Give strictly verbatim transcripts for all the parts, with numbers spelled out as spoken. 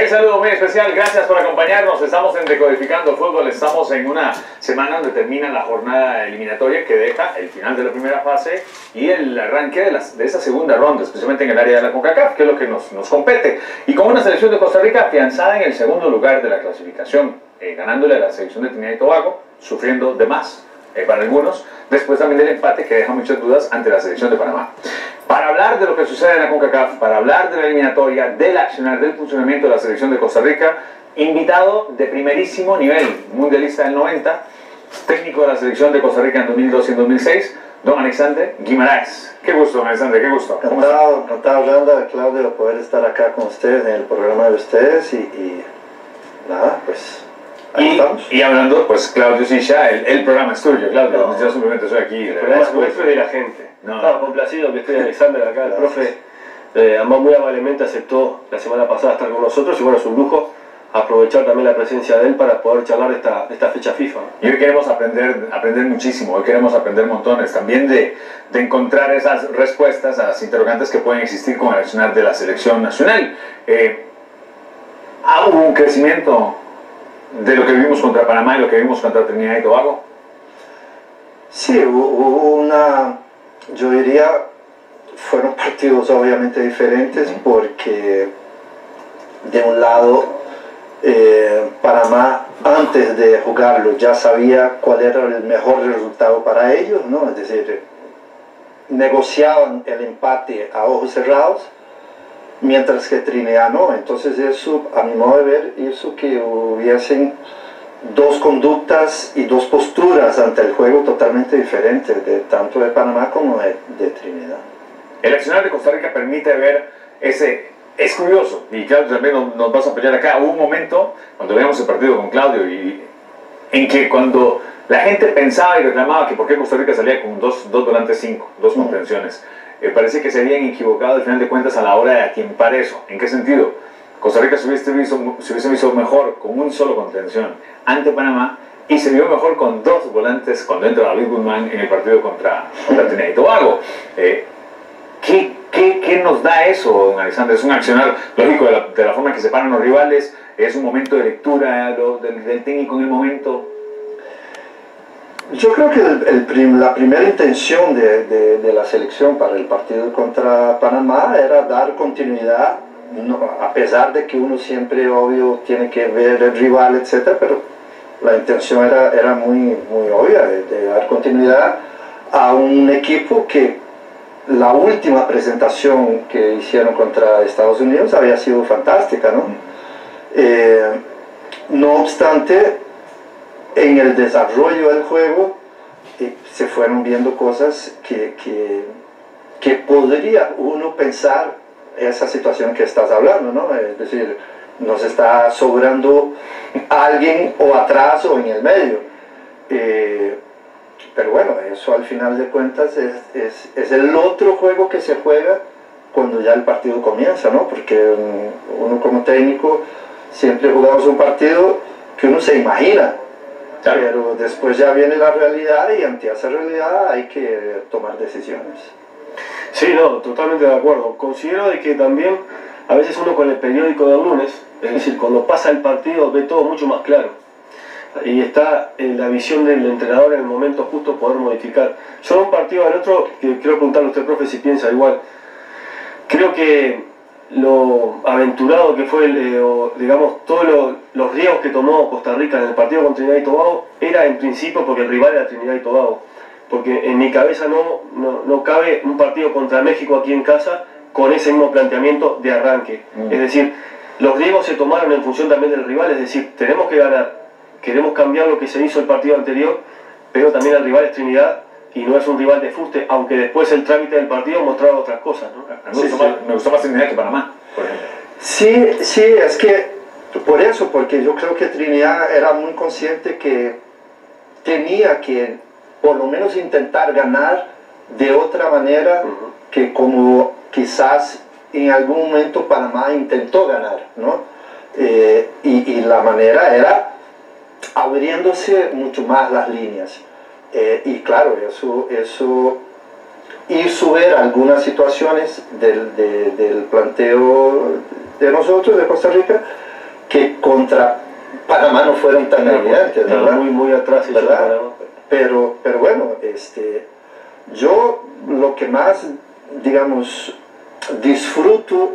saludo muy especial, gracias por acompañarnos. Estamos en Decodificando Fútbol, estamos en una semana donde termina la jornada eliminatoria que deja el final de la primera fase y el arranque de, las, de esa segunda ronda, especialmente en el área de la CONCACAF, que es lo que nos, nos compete. Y con una selección de Costa Rica afianzada en el segundo lugar de la clasificación, eh, ganándole a la selección de Trinidad y Tobago, sufriendo de más eh, para algunos, después también del empate que deja muchas dudas ante la selección de Panamá. Para hablar de lo que sucede en la CONCACAF, para hablar de la eliminatoria, del accionar, del funcionamiento de la selección de Costa Rica, invitado de primerísimo nivel, mundialista del noventa, técnico de la selección de Costa Rica en dos mil dos y en dos mil seis, don Alexander Guimaraes. Qué gusto, don Alexander, qué gusto. Encantado, encantado, Randa, Claudio, de poder estar acá con ustedes en el programa de ustedes y, y nada, pues ahí y, estamos. Y hablando, pues Claudio Sisha, el, el programa es tuyo, Claudio, no, yo simplemente soy aquí. El programa es nuestro y de la gente. No, Estaba no. complacido que esté Alexander acá, el profe, eh, además muy amablemente aceptó la semana pasada estar con nosotros y bueno, es un lujo aprovechar también la presencia de él para poder charlar de esta, de esta fecha FIFA. Y hoy queremos aprender, aprender muchísimo, hoy queremos aprender montones, también de, de encontrar esas respuestas a las interrogantes que pueden existir con el accionar de la selección nacional. Eh, ¿ha hubo un crecimiento de lo que vimos contra Panamá y lo que vimos contra Trinidad y Tobago? Sí, hubo una, yo diría, fueron partidos obviamente diferentes porque de un lado eh, Panamá antes de jugarlo ya sabía cuál era el mejor resultado para ellos, ¿no? Es decir, negociaban el empate a ojos cerrados, mientras que Trinidad no. Entonces eso, a mi modo de ver, hizo que hubiesen dos conductas y dos posturas ante el juego totalmente diferentes, de, tanto de Panamá como de, de Trinidad. El accionar de Costa Rica permite ver ese... Es curioso, y Claudio también nos, nos vas a apoyar acá. Hubo un momento, cuando veíamos el partido con Claudio, y, en que cuando la gente pensaba y reclamaba que por qué Costa Rica salía con dos, dos volantes cinco, dos contenciones, eh, parece que se habían equivocado al final de cuentas a la hora de atiempar eso. ¿En qué sentido? Costa Rica se hubiese visto, se hubiese visto mejor con un solo contención ante Panamá y se vio mejor con dos volantes cuando entra David Guzmán en el partido contra, contra Trinidad y Tobago. Eh, ¿qué, qué, ¿Qué nos da eso, don Alexander? ¿Es un accionar lógico de la, de la forma en que se paran los rivales? ¿Es un momento de lectura lo, del, del técnico en el momento? Yo creo que el, el prim, la primera intención de, de, de la selección para el partido contra Panamá era dar continuidad, no, a pesar de que uno siempre, obvio, tiene que ver el rival, etcétera, pero la intención era, era muy, muy obvia, de, de dar continuidad a un equipo que la última presentación que hicieron contra Estados Unidos había sido fantástica, ¿no? Eh, no obstante, en el desarrollo del juego eh, se fueron viendo cosas que, que, que podría uno pensar esa situación que estás hablando, ¿no? Es decir, nos está sobrando alguien o atrás o en el medio. Eh, pero bueno, eso al final de cuentas es, es, es el otro juego que se juega cuando ya el partido comienza, ¿no? Porque um, uno como técnico siempre jugamos un partido que uno se imagina. Claro. Pero después ya viene la realidad y ante esa realidad hay que tomar decisiones. Sí, no, totalmente de acuerdo. Considero de que también a veces uno con el periódico de lunes, es decir, cuando pasa el partido ve todo mucho más claro. Y está en la visión del entrenador en el momento justo poder modificar. Yo de un partido al otro, que quiero preguntarle a usted, profe, si piensa igual. Creo que lo aventurado que fue, el, eh, o, digamos, todos lo, los riesgos que tomó Costa Rica en el partido con Trinidad y Tobago era en principio porque el rival era Trinidad y Tobago. Porque en mi cabeza no, no, no cabe un partido contra México aquí en casa con ese mismo planteamiento de arranque. Mm. Es decir, los riesgos se tomaron en función también del rival, es decir, tenemos que ganar, queremos cambiar lo que se hizo el partido anterior, pero también el rival es Trinidad y no es un rival de fuste, aunque después el trámite del partido mostraba otras cosas, ¿no? Me gustó, sí, más, sí. me gustó más Trinidad que Panamá, por ejemplo. Sí, sí, es que por eso, porque yo creo que Trinidad era muy consciente que tenía que por lo menos intentar ganar de otra manera uh-huh. que como quizás en algún momento Panamá intentó ganar, ¿no? Eh, y, y la manera era abriéndose mucho más las líneas. Eh, y claro, eso, eso hizo ver algunas situaciones del, de, del planteo de nosotros, de Costa Rica, que contra Panamá no fueron tan evidentes, ¿verdad? Muy, muy atrás, ¿verdad? Pero, pero bueno, este, yo lo que más, digamos, disfruto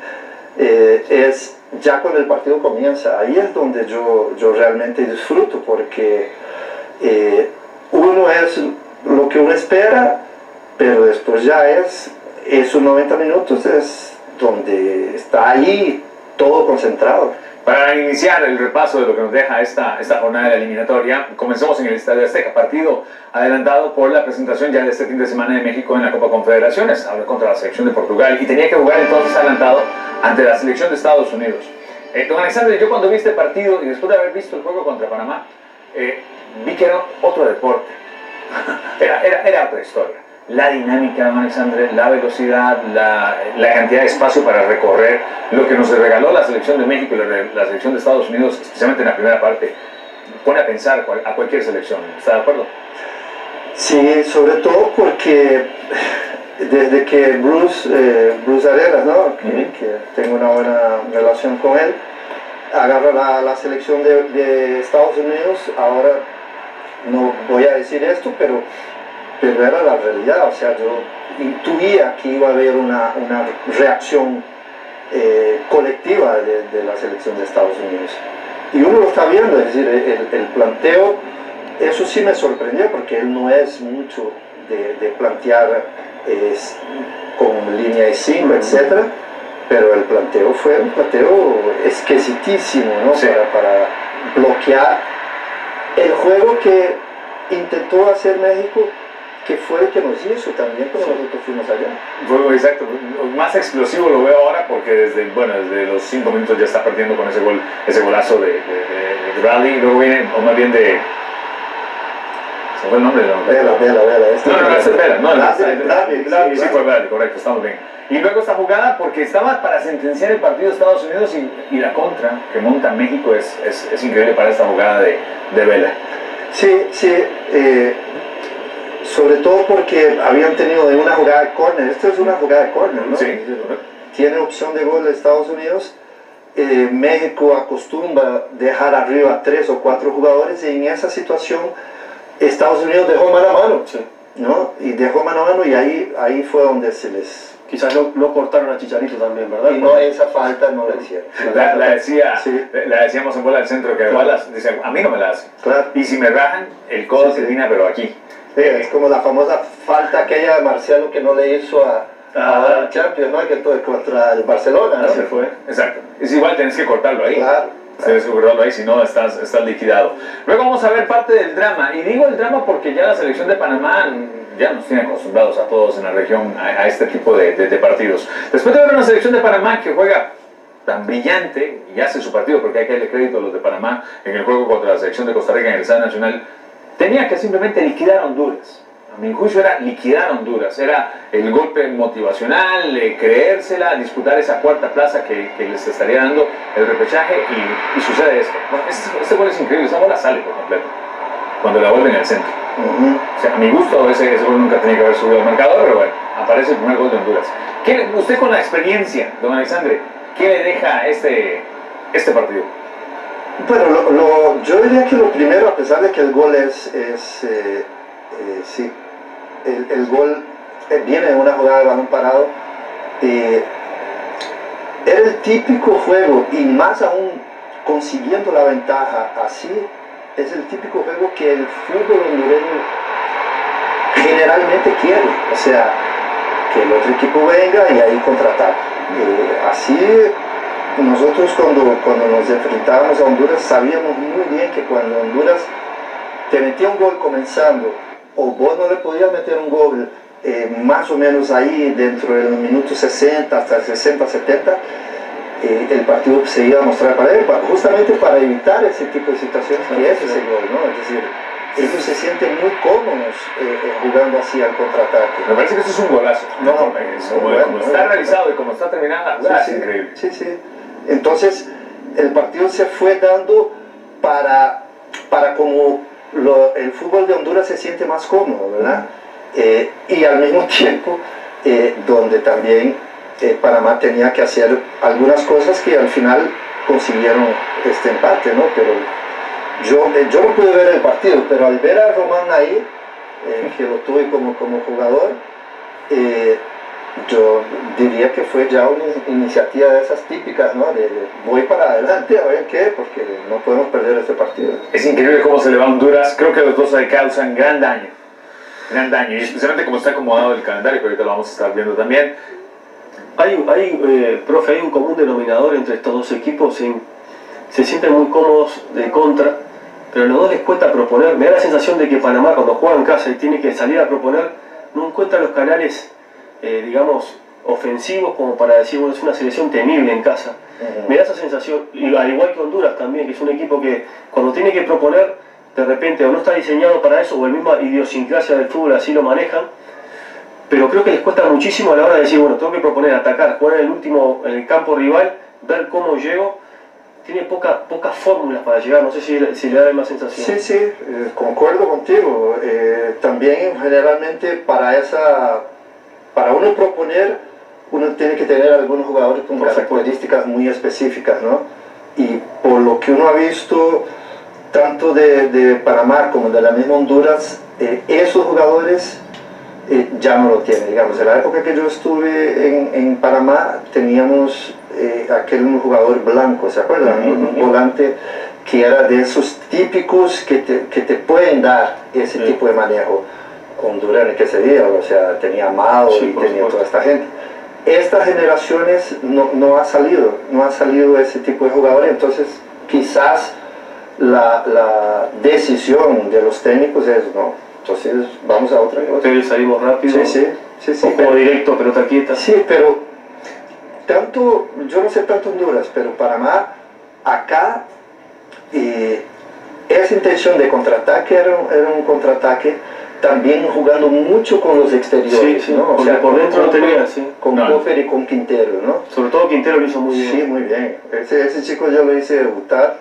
eh, es ya cuando el partido comienza. Ahí es donde yo, yo realmente disfruto, porque eh, uno es lo que uno espera, pero después ya es, esos noventa minutos es donde está ahí todo concentrado. Para iniciar el repaso de lo que nos deja esta, esta jornada de la eliminatoria, comencemos en el Estadio Azteca, partido adelantado por la presentación ya de este fin de semana de México en la Copa Confederaciones, ahora contra la selección de Portugal, y tenía que jugar entonces adelantado ante la selección de Estados Unidos. Eh, don Alexander, yo cuando vi este partido y después de haber visto el juego contra Panamá, eh, vi que era otro deporte, era, era, era otra historia. La dinámica, don Alexandre, la velocidad, la, la cantidad de espacio para recorrer, lo que nos regaló la selección de México y la, la selección de Estados Unidos, especialmente en la primera parte, pone a pensar a cualquier selección. ¿Está de acuerdo? Sí, sobre todo porque desde que Bruce, eh, Bruce Arenas, ¿no? que, uh-huh. que tengo una buena relación con él, agarra la, la selección de, de Estados Unidos, ahora no voy a decir esto, pero... pero era la realidad, o sea, yo intuía que iba a haber una, una reacción eh, colectiva de, de la selección de Estados Unidos. Y uno lo está viendo, es decir, el, el planteo, eso sí me sorprendió, porque él no es mucho de, de plantear eh, con línea de cinco, etcétera, pero el planteo fue un planteo exquisitísimo, ¿no? Sí. para, para bloquear el juego que intentó hacer México, que fue el que nos hizo también cuando nosotros fuimos allá. Fue exacto, más explosivo lo veo ahora porque desde, bueno, desde los cinco minutos ya está partiendo con ese gol, ese golazo de, de, de, de Bradley, y luego viene, o más bien de... ¿Se fue el nombre? No, Vela, Vela, Vela. Este no, no, no, es Vela, no, Bradley, Bradley, Bradley, sí, fue Bradley, correcto, estamos bien. Y luego esta jugada porque estaba para sentenciar el partido de Estados Unidos y, y la contra que monta México es, es, es increíble para esta jugada de, de Vela. Sí, sí, eh, sobre todo porque habían tenido de una jugada de córner. Esta es una jugada de córner, ¿no? Sí. Tiene opción de gol de Estados Unidos. Eh, México acostumbra dejar arriba tres o cuatro jugadores y en esa situación Estados Unidos dejó mano a mano, sí. ¿no? Y dejó mano a mano y ahí, ahí fue donde se les... Quizás no, no cortaron a Chicharito también, ¿verdad? Y no, esa falta no la hicieron. La, la, decía, sí. la decíamos en bola del centro, que claro. Dice, a mí no me la hacen. Claro. Y si me rajan, el codo sí, termina, sí. pero aquí. Sí, es como la famosa falta aquella de Marciano que no le hizo a, ah, a Champions, ¿no? Que todo contra el Barcelona, ¿no? Se fue. Exacto. Es igual, tienes que cortarlo ahí. Claro. Tienes que cortarlo ahí, si no estás, estás liquidado. Luego vamos a ver parte del drama. Y digo el drama porque ya la selección de Panamá ya nos tiene acostumbrados a todos en la región a, a este tipo de, de, de partidos. Después de ver una selección de Panamá que juega tan brillante y hace su partido, porque hay que darle crédito a los de Panamá en el juego contra la selección de Costa Rica en el Estadio Nacional, tenía que simplemente liquidar a Honduras. A mi juicio era liquidar a Honduras, era el golpe motivacional, eh, creérsela, disputar esa cuarta plaza que, que les estaría dando el repechaje y, y sucede esto. Bueno, este, este gol es increíble, esa bola sale por completo cuando la vuelven al centro. Uh-huh. O sea, a mi gusto ese, ese gol nunca tenía que haber subido al marcador, pero bueno, aparece el primer gol de Honduras. ¿Qué, usted con la experiencia, don Alexandre, qué le deja este, este partido? Bueno, lo, lo, yo diría que lo primero, a pesar de que el gol es, es eh, eh, sí, el, el gol viene de una jugada de balón parado, eh, era el típico juego, y más aún consiguiendo la ventaja así, es el típico juego que el fútbol hondureño generalmente quiere, o sea, que el otro equipo venga y ahí contraataque. Eh, así nosotros cuando, cuando nos enfrentábamos a Honduras sabíamos muy bien que cuando Honduras te metía un gol comenzando o vos no le podías meter un gol eh, más o menos ahí dentro de los minutos sesenta hasta el sesenta, setenta, eh, el partido se iba a mostrar para él, justamente para evitar ese tipo de situaciones que es ese gol, ¿no? Es decir, ellos se sienten muy cómodos eh, jugando así al contraataque. Me parece que eso es un golazo. No, no es como, bueno, como está bueno, realizado y como está terminada, sí, es sí, increíble. Sí, sí. Entonces, el partido se fue dando para, para como lo, el fútbol de Honduras se siente más cómodo, ¿verdad? Eh, y al mismo tiempo, eh, donde también eh, Panamá tenía que hacer algunas cosas que al final consiguieron este empate, ¿no? Pero yo, yo no pude ver el partido, pero al ver a Román ahí, eh, que lo tuve como, como jugador, eh, yo diría que fue ya una iniciativa de esas típicas, ¿no? De, de voy para adelante a ver qué, porque no podemos perder este partido. Es increíble cómo se le va a Honduras. Creo que los dos se causan gran daño. Gran daño, y especialmente como está acomodado el calendario, que ahorita lo vamos a estar viendo también. Hay, hay eh, profe, hay un común denominador entre estos dos equipos. En, se sienten muy cómodos de contra, pero a los dos les cuesta proponer. Me da la sensación de que Panamá, cuando juega en casa y tiene que salir a proponer, no encuentra los canales, eh, digamos, ofensivos como para decir, bueno, es una selección temible en casa. Uh-huh. Me da esa sensación, y al igual que Honduras también, que es un equipo que cuando tiene que proponer, de repente o no está diseñado para eso, o la misma idiosincrasia del fútbol así lo manejan, pero creo que les cuesta muchísimo a la hora de decir, bueno, tengo que proponer, atacar, jugar en el último, en el campo rival, ver cómo llego. Tiene poca, pocas fórmulas para llegar, no sé si, si le da la misma sensación. Sí, sí, eh, concuerdo contigo. Eh, también generalmente para esa, para uno proponer, uno tiene que tener algunos jugadores con por características supuesto. muy específicas, ¿no? Y por lo que uno ha visto, tanto de, de Panamá como de la misma Honduras, eh, esos jugadores eh, ya no lo tienen. Digamos, en la época que yo estuve en, en Panamá, teníamos eh, aquel jugador blanco, ¿se acuerdan? Uh-huh. Un volante que era de esos típicos que te, que te pueden dar ese sí. tipo de manejo. Honduras en que se día, o sea, tenía Amado sí, y tenía toda esta gente. Estas generaciones no, no ha salido, no ha salido ese tipo de jugadores, entonces quizás la, la decisión de los técnicos es, no, entonces vamos a otra cosa. Pero salimos rápido, sí, sí, sí, sí, o juego directo, pelota quieta. Sí, pero tanto, yo no sé tanto Honduras, pero Panamá, acá, eh, esa intención de contraataque era, era un contraataque también jugando mucho con los exteriores, sí, sí, ¿no? O sea, por dentro no tenía, sí. Con Coffer no. y con Quintero, ¿no? Sobre todo Quintero lo hizo muy bien. Sí, muy bien. Ese, ese chico yo lo hice debutar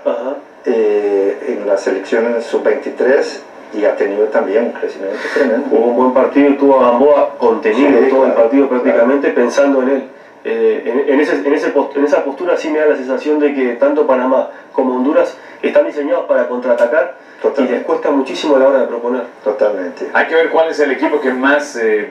eh, en las selecciones sub veintitrés y ha tenido también un crecimiento tremendo. Hubo un buen partido, tuvo a Gamboa contenido sí, todo claro, el partido prácticamente claro. pensando en él. Eh, en, en, ese, en, ese post, en esa postura sí me da la sensación de que tanto Panamá como Honduras están diseñados para contraatacar. Totalmente. Y les cuesta muchísimo a la hora de proponer. Totalmente. Hay que ver cuál es el equipo que más eh,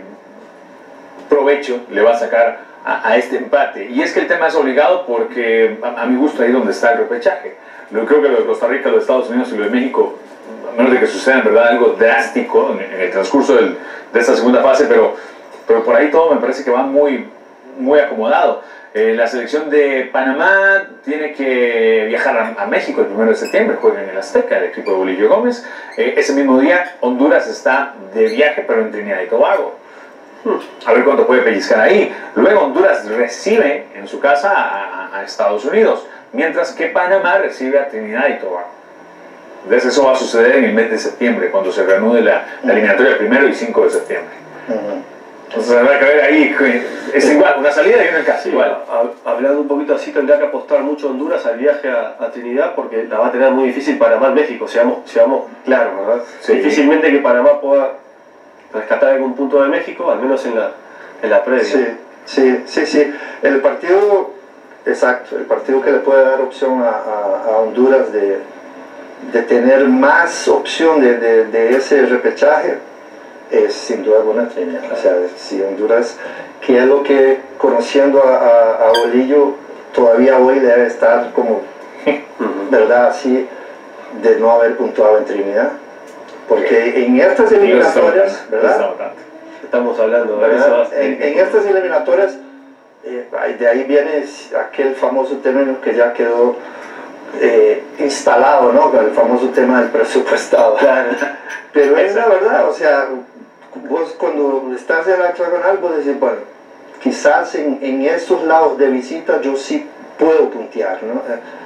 provecho le va a sacar a, a este empate. Y es que el tema es obligado porque a, a mi gusto ahí donde está el repechaje. Yo creo que lo de Costa Rica, lo de Estados Unidos y lo de México, a menos de que suceda en verdad algo drástico en, en el transcurso del, de esta segunda fase, pero, pero por ahí todo me parece que va muy, muy acomodado. Eh, la selección de Panamá tiene que viajar a, a México el primero de septiembre, juega en el Azteca, el equipo de Bolillo Gómez. Eh, ese mismo día Honduras está de viaje, pero en Trinidad y Tobago. Hmm. A ver cuánto puede pellizcar ahí. Luego Honduras recibe en su casa a, a Estados Unidos, mientras que Panamá recibe a Trinidad y Tobago. Entonces eso va a suceder en el mes de septiembre, cuando se reanude la, la eliminatoria primero y cinco de septiembre. Uh-huh. Entonces habrá que ver ahí, es igual, una salida y una en casa. Sí, igual. A, hablando un poquito así, tendrá que apostar mucho Honduras al viaje a, a Trinidad porque la va a tener muy difícil Panamá en México, seamos, seamos claros, ¿verdad? Sí. Difícilmente que Panamá pueda rescatar algún punto de México, al menos en la, en la previa. Sí, sí, sí, sí. El partido, exacto, el partido que le puede dar opción a, a, a Honduras de, de tener más opción de, de, de ese repechaje es sin duda alguna Trinidad. O sea, si Honduras, que es lo que conociendo a, a, a Bolillo todavía hoy debe estar como, ¿verdad? Así de no haber puntuado en Trinidad. Porque en estas eliminatorias, ¿verdad? Estamos hablando, ¿verdad? En, en estas eliminatorias, eh, de ahí viene aquel famoso término que ya quedó eh, instalado, ¿no? El famoso tema del presupuestado. Pero es la verdad, o sea, vos cuando estás en la hexagonal, vos decís, bueno, quizás en, en estos lados de visita yo sí puedo puntear, ¿no?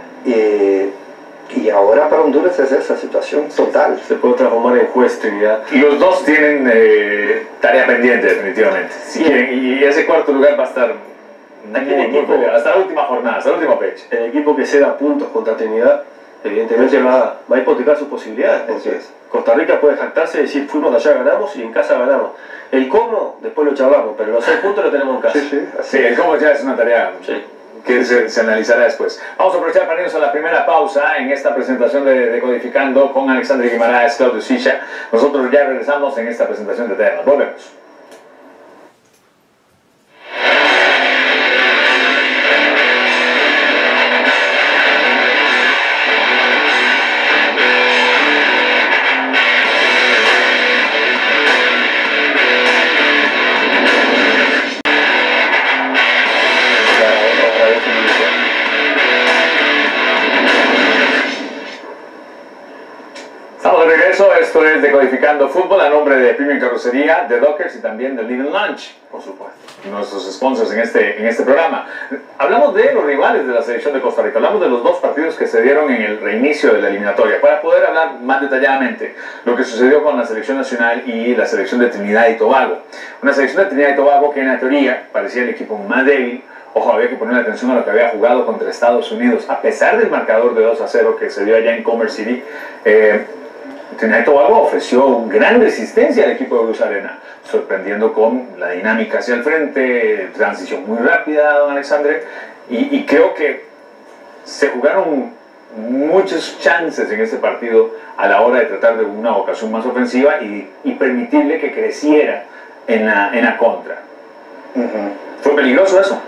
Eh, y ahora para Honduras es esa situación total. Se puede transformar en juez Trinidad. Los dos tienen eh, tarea pendiente definitivamente. Si quieren, y ese cuarto lugar va a estar muy, muy equipo, peleado, hasta la última jornada, hasta la última fecha. El equipo que ceda puntos contra Trinidad evidentemente va, va a hipotecar sus posibilidades, porque Costa Rica puede jactarse y decir fuimos allá, ganamos y en casa ganamos. El cómo, después lo charlamos, pero los seis puntos lo tenemos en casa. Sí, sí, sí, el cómo ya es una tarea sí. que se, se analizará después. Vamos a aprovechar para irnos a la primera pausa en esta presentación de Decodificando con Alexandre Guimaraes, Claudio Chicha. Nosotros ya regresamos en esta presentación de Eternos. Volvemos. Estamos de regreso, esto es Decodificando Fútbol a nombre de Premium Carrocería, de Dockers y también de Living Lunch, por supuesto, nuestros sponsors en este, en este programa. Hablamos de los rivales de la selección de Costa Rica, hablamos de los dos partidos que se dieron en el reinicio de la eliminatoria, para poder hablar más detalladamente lo que sucedió con la selección nacional y la selección de Trinidad y Tobago. Una selección de Trinidad y Tobago que en la teoría parecía el equipo más débil. Ojo, había que poner atención a lo que había jugado contra Estados Unidos, a pesar del marcador de dos a cero que se dio allá en Commerce City. Eh, Trinidad y Tobago ofreció gran resistencia al equipo de Luz Arena, sorprendiendo con la dinámica hacia el frente, transición muy rápida, don Alexandre, y, y creo que se jugaron muchos chances en este partido a la hora de tratar de una ocasión más ofensiva y, y permitirle que creciera en la, en la contra. Uh-huh. ¿Fue peligroso eso?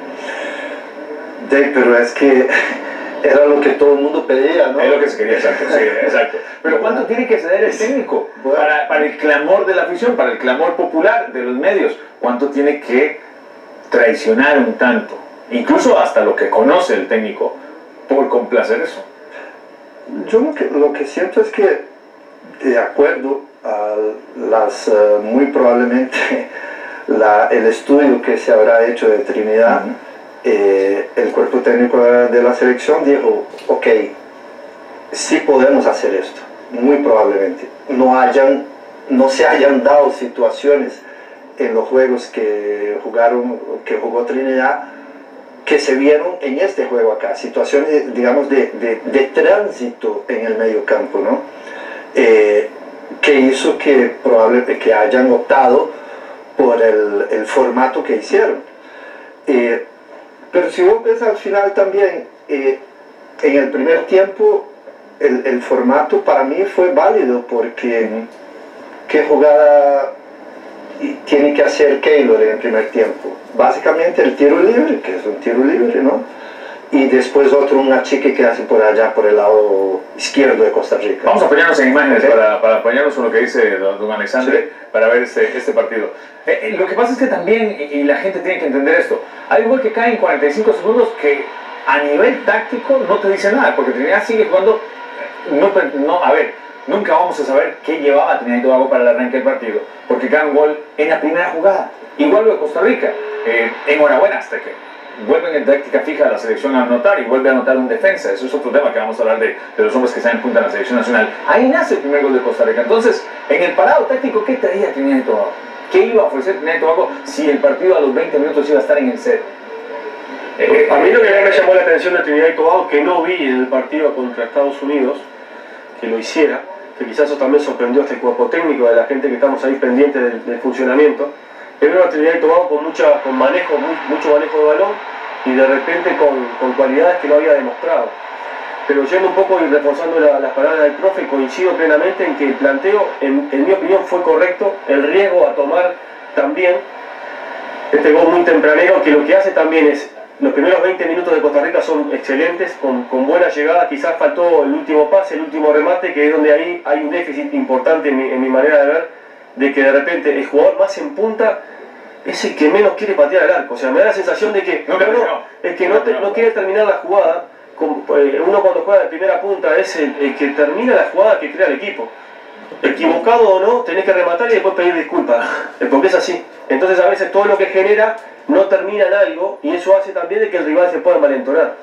De, pero es que era lo que todo el mundo pedía, ¿no? Es lo que se quería, exacto, sí, exacto. Pero ¿cuánto tiene que ceder el técnico para, para el clamor de la afición, para el clamor popular de los medios? ¿Cuánto tiene que traicionar un tanto? Incluso hasta lo que conoce el técnico, por complacer eso. Yo lo que, lo que siento es que, de acuerdo a las, uh, muy probablemente, la, el estudio que se habrá hecho de Trinidad, uh-huh. Eh, el cuerpo técnico de la selección dijo, ok, sí podemos hacer esto, muy probablemente. No, hayan, no se hayan dado situaciones en los juegos que, jugaron, que jugó Trinidad que se vieron en este juego acá, situaciones, digamos, de, de, de tránsito en el medio campo, ¿no? Eh, que hizo que probablemente que hayan optado por el, el formato que hicieron. Eh, Pero si vos ves al final también, eh, en el primer tiempo, el, el formato para mí fue válido porque uh-huh. ¿qué jugada tiene que hacer Keylor en el primer tiempo? Básicamente el tiro libre, que es un tiro libre, ¿no? Y después otro, un achique que hace por allá, por el lado izquierdo de Costa Rica. Vamos a apoyarnos en imágenes, ¿okay? para, para apoyarnos en lo que dice don, don Alexandre, sí. para ver este, este partido. Eh, eh, lo que pasa es que también, y, y la gente tiene que entender esto, hay un gol que cae en cuarenta y cinco segundos que a nivel táctico no te dice nada, porque Trinidad sigue jugando, no, no, a ver, nunca vamos a saber qué llevaba Trinidad y Tobago para el arranque del partido, porque cae un gol en la primera jugada, igual lo de Costa Rica, eh, enhorabuena hasta que vuelven en táctica fija a la selección a anotar y vuelve a anotar un defensa. Eso es otro tema que vamos a hablar de, de los hombres que están en punta en la selección nacional. Ahí nace el primer gol de Costa Rica. Entonces, en el parado táctico, ¿qué traía Trinidad y Tobago? ¿Qué iba a ofrecer Trinidad y Tobago si el partido a los veinte minutos iba a estar en el set? Eh, a mí lo que me llamó la atención de Trinidad y Tobago, que no vi en el partido contra Estados Unidos, que lo hiciera, que quizás eso también sorprendió a este cuerpo técnico de la gente que estamos ahí pendientes del, del funcionamiento. Primero a Trinidad y Tobago con, mucha, con manejo, muy, mucho manejo de balón y de repente con, con cualidades que no había demostrado. Pero yendo un poco y reforzando la, las palabras del profe, coincido plenamente en que el planteo, en, en mi opinión, fue correcto. El riesgo a tomar también, este gol muy tempranero, que lo que hace también es, los primeros veinte minutos de Costa Rica son excelentes, con, con buena llegada, quizás faltó el último pase, el último remate, que es donde ahí hay un déficit importante en mi, en mi manera de ver, de que de repente el jugador más en punta es el que menos quiere patear el arco. O sea, me da la sensación de que no, no, no, el que no, te, no quiere terminar la jugada. Uno cuando juega de primera punta es el, el que termina la jugada que crea el equipo. Equivocado o no, tenés que rematar y después pedir disculpas, porque es así. Entonces a veces todo lo que genera no termina en algo y eso hace también de que el rival se pueda malentonar.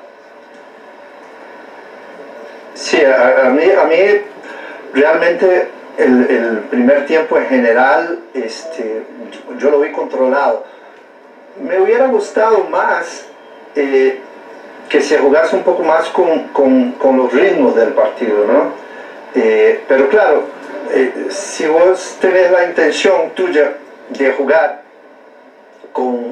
Sí, a, a, mí, a mí realmente el, el primer tiempo en general este, yo, yo lo vi controlado. Me hubiera gustado más eh, que se jugase un poco más con, con, con los ritmos del partido, ¿no? Eh, pero claro, eh, si vos tenés la intención tuya de jugar con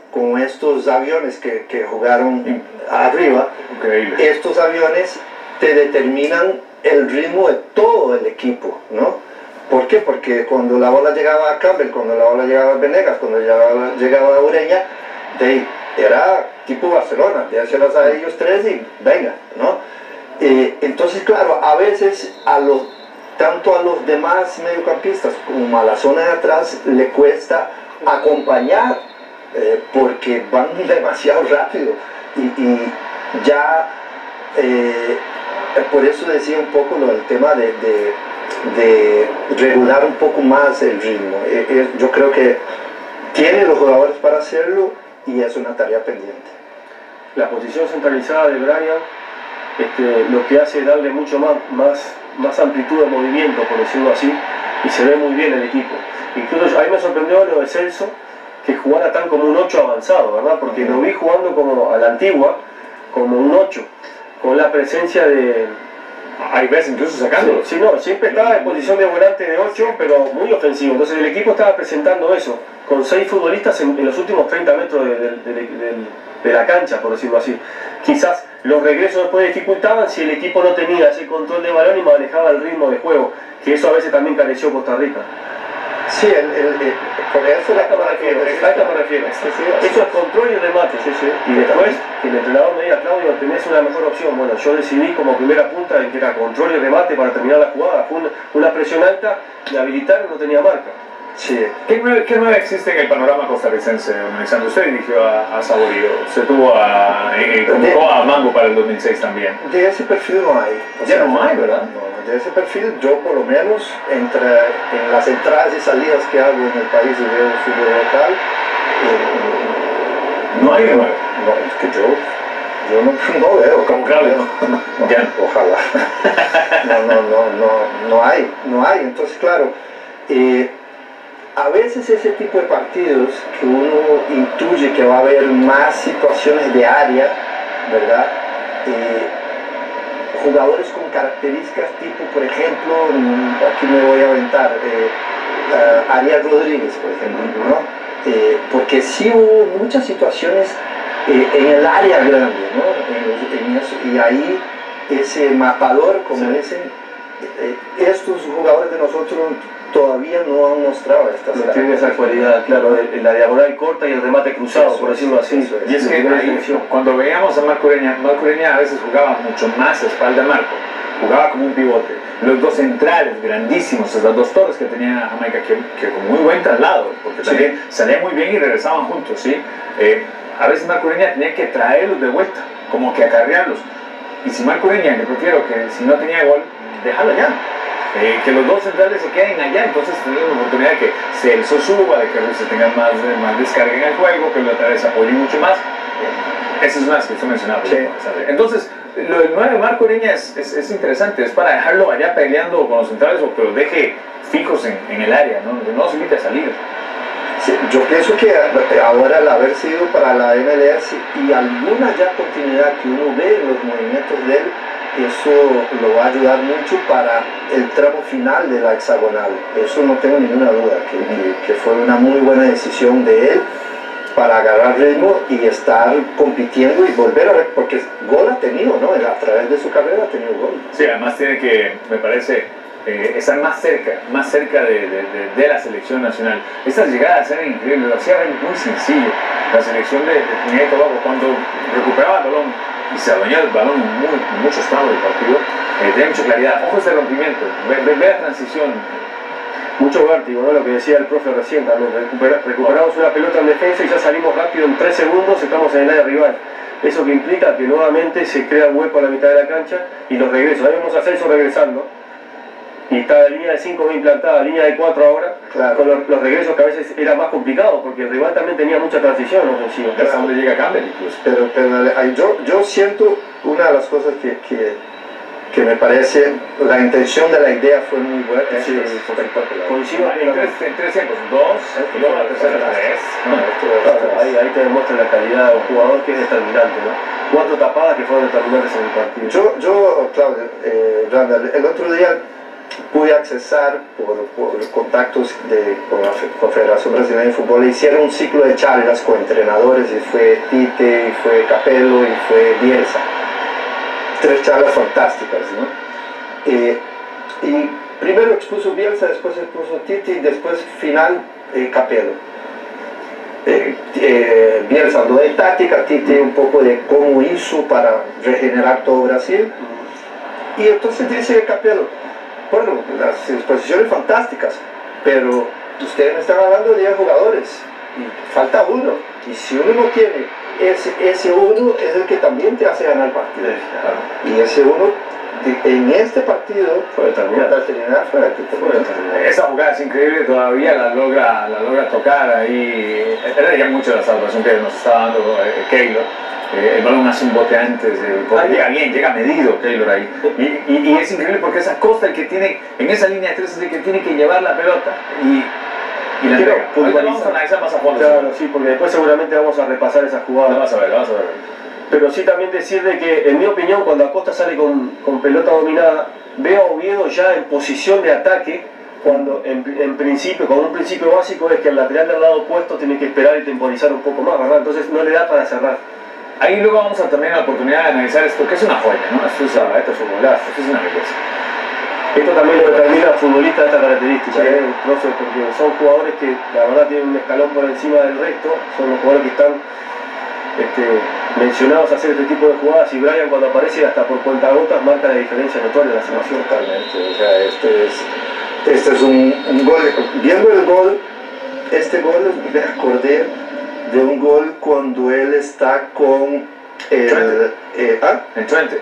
con estos aviones que, que jugaron arriba, Increíble. estos aviones te determinan el ritmo de todo el equipo, ¿no? ¿Por qué? Porque cuando la bola llegaba a Campbell, cuando la bola llegaba a Venegas, cuando llegaba, llegaba a Ureña, de, era tipo Barcelona, de hacerlas a ellos tres y venga, ¿no? Eh, entonces, claro, a veces a los, tanto a los demás mediocampistas como a la zona de atrás le cuesta acompañar eh, porque van demasiado rápido y, y ya eh, por eso decía un poco lo del tema de, de, de regular un poco más el ritmo. Eh, eh, yo creo que tiene los jugadores para hacerlo y es una tarea pendiente. La posición centralizada de Brian este, lo que hace es darle mucho más, más, más amplitud de movimiento, por decirlo así, y se ve muy bien el equipo. Incluso a mí me sorprendió lo de Celso, que jugara tan como un ocho avanzado, ¿verdad? Porque lo vi jugando como a la antigua, como un ocho, con la presencia de... Hay veces incluso sacándolo. Sí, sí, no, siempre estaba en posición de volante de ocho, pero muy ofensivo. Entonces el equipo estaba presentando eso, con seis futbolistas en, en los últimos treinta metros de, de, de, de, de la cancha, por decirlo así. Quizás los regresos después dificultaban si el equipo no tenía ese control de balón y manejaba el ritmo de juego, que eso a veces también careció Costa Rica. Sí, el, el, el, por eso a esto me refiero, a esto me refiero. Sí, sí, eso es control y remate. Sí, sí. Y después que el entrenador me diga, Claudio, tenés una mejor opción. Bueno, yo decidí como primera punta en que era control y remate para terminar la jugada. Fue una, una presión alta, me habilitaron, no tenía marca. Sí. ¿Qué nueve, ¿Qué nueve existe en el panorama costarricense, don Alexandre? Usted dirigió a, a Saborío, se tuvo a, eh, convocó a Mango para el dos mil seis también. De ese perfil no hay. O ya sea, no hay, ¿verdad? No, de ese perfil yo por lo menos, entre, en las entradas y salidas que hago en el país y veo fútbol local, eh, no hay nueve. No, es que yo, yo no, no veo. Como claro, no, no, ya. Ojalá. No, no, no, no, no hay, no hay. Entonces, claro, eh, a veces ese tipo de partidos que uno intuye que va a haber más situaciones de área, ¿verdad? Eh, jugadores con características tipo, por ejemplo, aquí me voy a aventar, eh, uh, Ariel Rodríguez, por ejemplo, ¿no? Eh, porque sí hubo muchas situaciones eh, en el área grande, ¿no? En, en eso, y ahí ese matador, como sí. dicen, eh, estos jugadores de nosotros todavía no han mostrado estas no tiene esa cualidad, claro, el, la diagonal corta y el remate cruzado, eso por decirlo así. Eso es. Y es que ahí, cuando veíamos a Marco Ureña, Marco Ureña a veces jugaba mucho más a espalda de Marco, jugaba como un pivote. Los dos centrales grandísimos, esas dos torres que tenía Jamaica, que, que con muy buen traslado, porque sí. también salían muy bien y regresaban juntos, ¿sí? Eh, a veces Marco Ureña tenía que traerlos de vuelta, como que acarrearlos. Y si Marco Ureña, le prefiero que si no tenía gol, déjalo allá. Eh, que los dos centrales se queden allá, entonces tenemos la oportunidad de que Celso suba, de que se tenga más, más descarga en el juego, que los laterales apoyen mucho más. Eh, esa es una que usted mencionaba. Sí. Entonces, lo del nueve de Marco Ureña es, es, es interesante, es para dejarlo allá peleando con los centrales o que los deje fijos en, en el área, ¿no? Que no los invite a salir. Sí, yo pienso que ahora al haber sido para la M L S y alguna ya continuidad que uno ve en los movimientos de él, eso lo va a ayudar mucho para el tramo final de la hexagonal. Eso no tengo ninguna duda, que, que, que fue una muy buena decisión de él para agarrar ritmo y estar compitiendo y volver a ver, porque gol ha tenido, ¿no? A través de su carrera ha tenido gol. Sí, además tiene que, me parece, eh, estar más cerca, más cerca de, de, de, de la selección nacional. Estas llegadas eran increíbles, lo hacía muy sencillo. La selección de, de Trinidad y Tobago, cuando recuperaba el balón y se adueñaba el balón en muy, muchos tramos del partido, eh, tenía mucha claridad. Ojo este rompimiento, ve, ve, ve la transición. Mucho vértigo, ¿no? Lo que decía el profe recién también. Recupera, recuperamos una pelota en defensa y ya salimos rápido en tres segundos, estamos en el área rival. Eso que implica que nuevamente se crea un hueco a la mitad de la cancha y los regresos. Ahí vemos a Celso regresando. Y está la línea de cinco bien implantada, línea de cuatro ahora, claro. Con los, los regresos que a veces era más complicado porque el rival también tenía mucha transición ofensiva. Hasta donde llega Campbell incluso. Pero, pero yo, yo siento una de las cosas que, que, que me parece, la intención de la idea fue muy buena. Sí, es espectacular. Coincido en tres, en tres tiempos, dos, y luego la tercera tres. No, claro, ahí, ahí te demuestra la calidad de un jugador que es determinante, ¿no? Cuatro tapadas que fueron determinantes en el partido. Yo, yo Claudio, eh, Randall, el otro día pude accesar por, por contactos de, con la Confederación Brasileña de Fútbol. Hicieron un ciclo de charlas con entrenadores y fue Tite, y fue Capello y fue Bielsa. Tres charlas fantásticas, ¿no? Eh, y primero expuso Bielsa, después expuso Tite y después final eh, Capello. Eh, eh, Bielsa habló de táctica, Tite un poco de cómo hizo para regenerar todo Brasil. Y entonces dice Capello, bueno, las exposiciones fantásticas, pero ustedes me están hablando de diez jugadores y falta uno. Y si uno no tiene, ese, ese uno es el que también te hace ganar partidos. Y ese uno, en este partido, fue determinante. Fue determinante. Esa jugada es increíble, todavía la logra, la logra tocar ahí. Era ya mucho la salvación que nos estaba dando eh, Keylor. Eh, el balón hace un bote antes, eh, porque llega bien, llega medido Keylor ahí. Y, y, y es increíble porque es Acosta el que tiene, en esa línea de tres, es el que tiene que llevar la pelota. Y, y la entrega. Ahorita vamos a analizar más a fondo. Claro, sí, porque después seguramente vamos a repasar esas jugadas. Lo vas a ver, lo vas a ver. Pero sí también decir de que, en mi opinión, cuando Acosta sale con, con pelota dominada, veo a Oviedo ya en posición de ataque, cuando en, en principio, con un principio básico es que el lateral del lado opuesto tiene que esperar y temporizar un poco más, ¿verdad? Entonces no le da para cerrar. Ahí luego vamos a tener la oportunidad de analizar esto, que es una joya, ¿no? Esto es, Ah, esto es un golazo. esto es una belleza. Esto también lo determina futbolistas de esta característica, ¿eh? Profe, porque son jugadores que la verdad tienen un escalón por encima del resto, son los jugadores que están este, mencionados a hacer este tipo de jugadas, y Brian cuando aparece hasta por cuentagotas marca la diferencia notoria en la situación. Totalmente, o sea, este es, este es un, un gol, viendo el gol, este gol me acordé de un gol cuando él está con el... Eh, ¿ah? En Twente.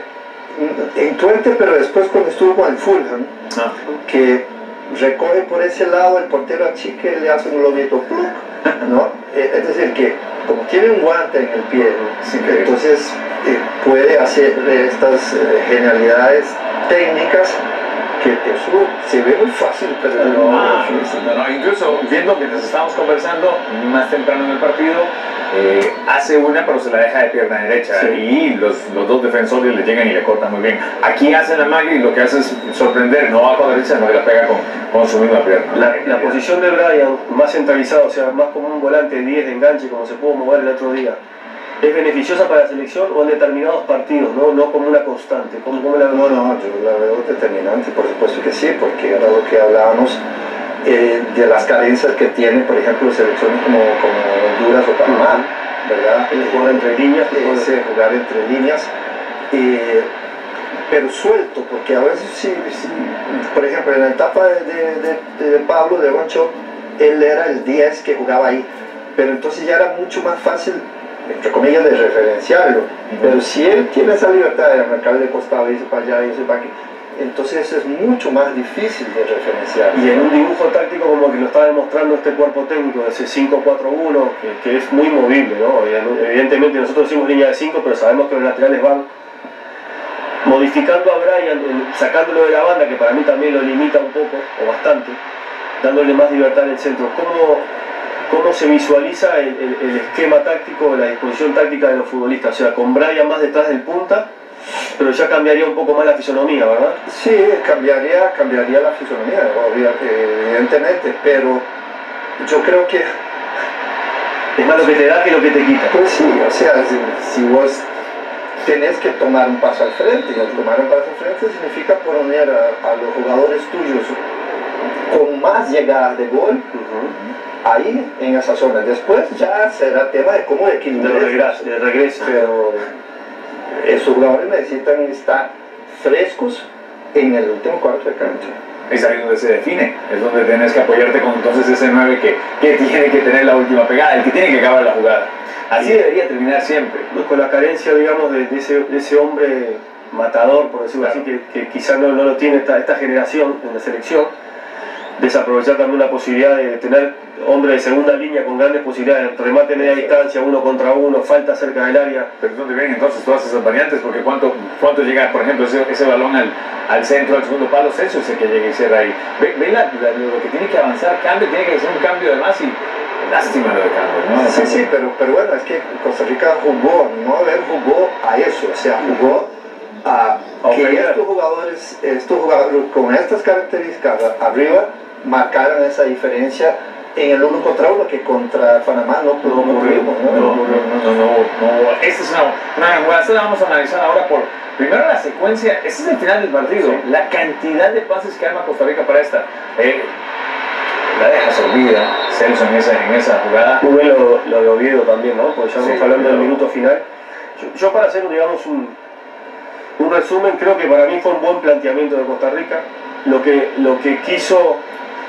En Twente, pero después cuando estuvo con el Fulham, Ah. que recoge por ese lado, el portero achique y le hace un lobito, ¿no? Es decir, que como tiene un guante en el pie, Sí, entonces eh, puede hacer estas eh, genialidades técnicas que eso se ve muy fácil, pero no, Ah, no, no, no, no, incluso viendo mientras estábamos conversando más temprano en el partido, eh, hace una pero se la deja de pierna derecha, sí. Y los, los dos defensores le llegan y le cortan muy bien. Aquí hace la magia y lo que hace es sorprender, no va con derecha, sino que la pega con, con su misma pierna. La, la posición de Brian, más centralizada, o sea, más como un volante diez de enganche, como se pudo mover el otro día, ¿es beneficiosa para la selección o en determinados partidos, no, no como una constante? ¿Cómo, cómo la no, no, yo la veo determinante, por supuesto que sí, porque era lo que hablábamos eh, de las carencias que tiene, por ejemplo, selecciones como, como Honduras o Panamá, ¿verdad? El jugar entre líneas, Ese jugar entre líneas, eh, pero suelto, porque a veces sí, sí, por ejemplo, en la etapa de, de, de, de Pablo, de Goncho, él era el diez que jugaba ahí, pero entonces ya era mucho más fácil, entre comillas, de referenciarlo. Uh-huh. Pero si él tiene esa libertad de marcar de costado, irse para allá, irse para aquí, entonces es mucho más difícil de referenciar. Y en un dibujo táctico como que lo está demostrando este cuerpo técnico de ese cinco cuatro uno, que, que es muy movible, ¿no? Evidentemente nosotros decimos línea de cinco, pero sabemos que los laterales van modificando a Brian, sacándolo de la banda, que para mí también lo limita un poco, o bastante, dándole más libertad en el centro. ¿Cómo, cómo se visualiza el, el, el esquema táctico, la disposición táctica de los futbolistas? O sea, con Brian más detrás del punta, pero ya cambiaría un poco más la fisonomía, ¿verdad? Sí, cambiaría, cambiaría la fisonomía, evidentemente, pero yo creo que... Es más lo que te da que lo que te quita. Pues sí, o sea, si, si vos tenés que tomar un paso al frente, y al tomar un paso al frente significa poner a, a los jugadores tuyos con más llegadas de gol, uh-huh, ahí en esa zona. Después ya será tema de cómo equilibrar. De regreso, de regreso. Pero esos jugadores necesitan estar frescos en el último cuarto de cancha. Es ahí donde se define, es donde tienes que apoyarte con entonces ese nueve que, que tiene que tener la última pegada, el que tiene que acabar la jugada. Así debería terminar siempre. Pues con la carencia, digamos, de, de, ese, de ese hombre matador, por decirlo claro, así, que, que quizás no, no lo tiene esta, esta generación en la selección, desaprovechar también la posibilidad de tener hombres de segunda línea con grandes posibilidades, remate a media distancia, uno contra uno, falta cerca del área. Pero ¿dónde vienen entonces todas esas variantes? Porque cuánto, cuánto llega, por ejemplo, ese, ese balón al, al centro, al segundo palo, Celso es el que llega y cierra ahí. Ven ve la, la, lo que tiene que avanzar, cambio, tiene que hacer un cambio de más y lástima lo de cambio, ¿no? Sí, sí, pero, pero bueno, es que Costa Rica jugó, no a ver, jugó a eso, o sea, jugó a que estos jugadores, estos jugadores con estas características arriba marcaron esa diferencia en el uno contra uno que contra Panamá no no ocurrimos. No, no, no, no, no, no. Esta es una, una gran jugada. Esta la vamos a analizar ahora por primero la secuencia. Este es el final del partido. Sí. La cantidad de pases que arma Costa Rica para esta. Eh, la deja servida Celso en esa, en esa jugada. Muy bien lo, lo de Oviedo también, ¿no? Porque ya estamos sí, hablando del minuto final. Yo, yo para hacer, digamos, un, un resumen, creo que para mí fue un buen planteamiento de Costa Rica. Lo que, lo que quiso,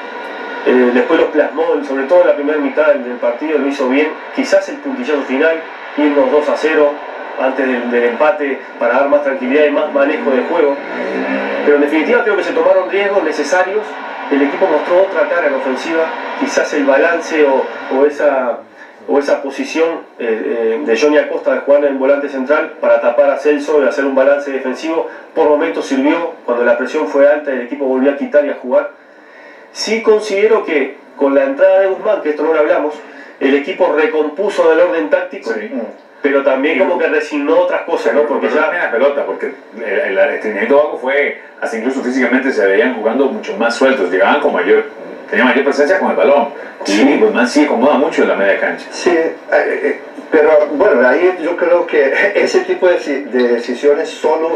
eh, después lo plasmó, sobre todo en la primera mitad del, del partido, lo hizo bien. Quizás el puntillazo final, irnos dos a cero antes del, del empate para dar más tranquilidad y más manejo de juego. Pero en definitiva creo que se tomaron riesgos necesarios. El equipo mostró otra cara en ofensiva, quizás el balance o, o, esa, o esa posición eh, eh, de Johnny Acosta de jugar en volante central para tapar a Celso y hacer un balance defensivo, por momentos sirvió. Cuando la presión fue alta el equipo volvió a quitar y a jugar. Sí considero que con la entrada de Guzmán, que esto no lo hablamos, el equipo recompuso del orden táctico, sí. Pero también como que resignó otras cosas, ¿no? Porque ya la pelota, porque el entrenamiento bajo fue, hasta incluso físicamente se veían jugando mucho más sueltos, llegaban con mayor, tenían mayor presencia con el balón. Sí. Y Guzmán sí acomoda mucho en la media cancha. Sí, eh, pero bueno, ahí yo creo que ese tipo de, de decisiones solo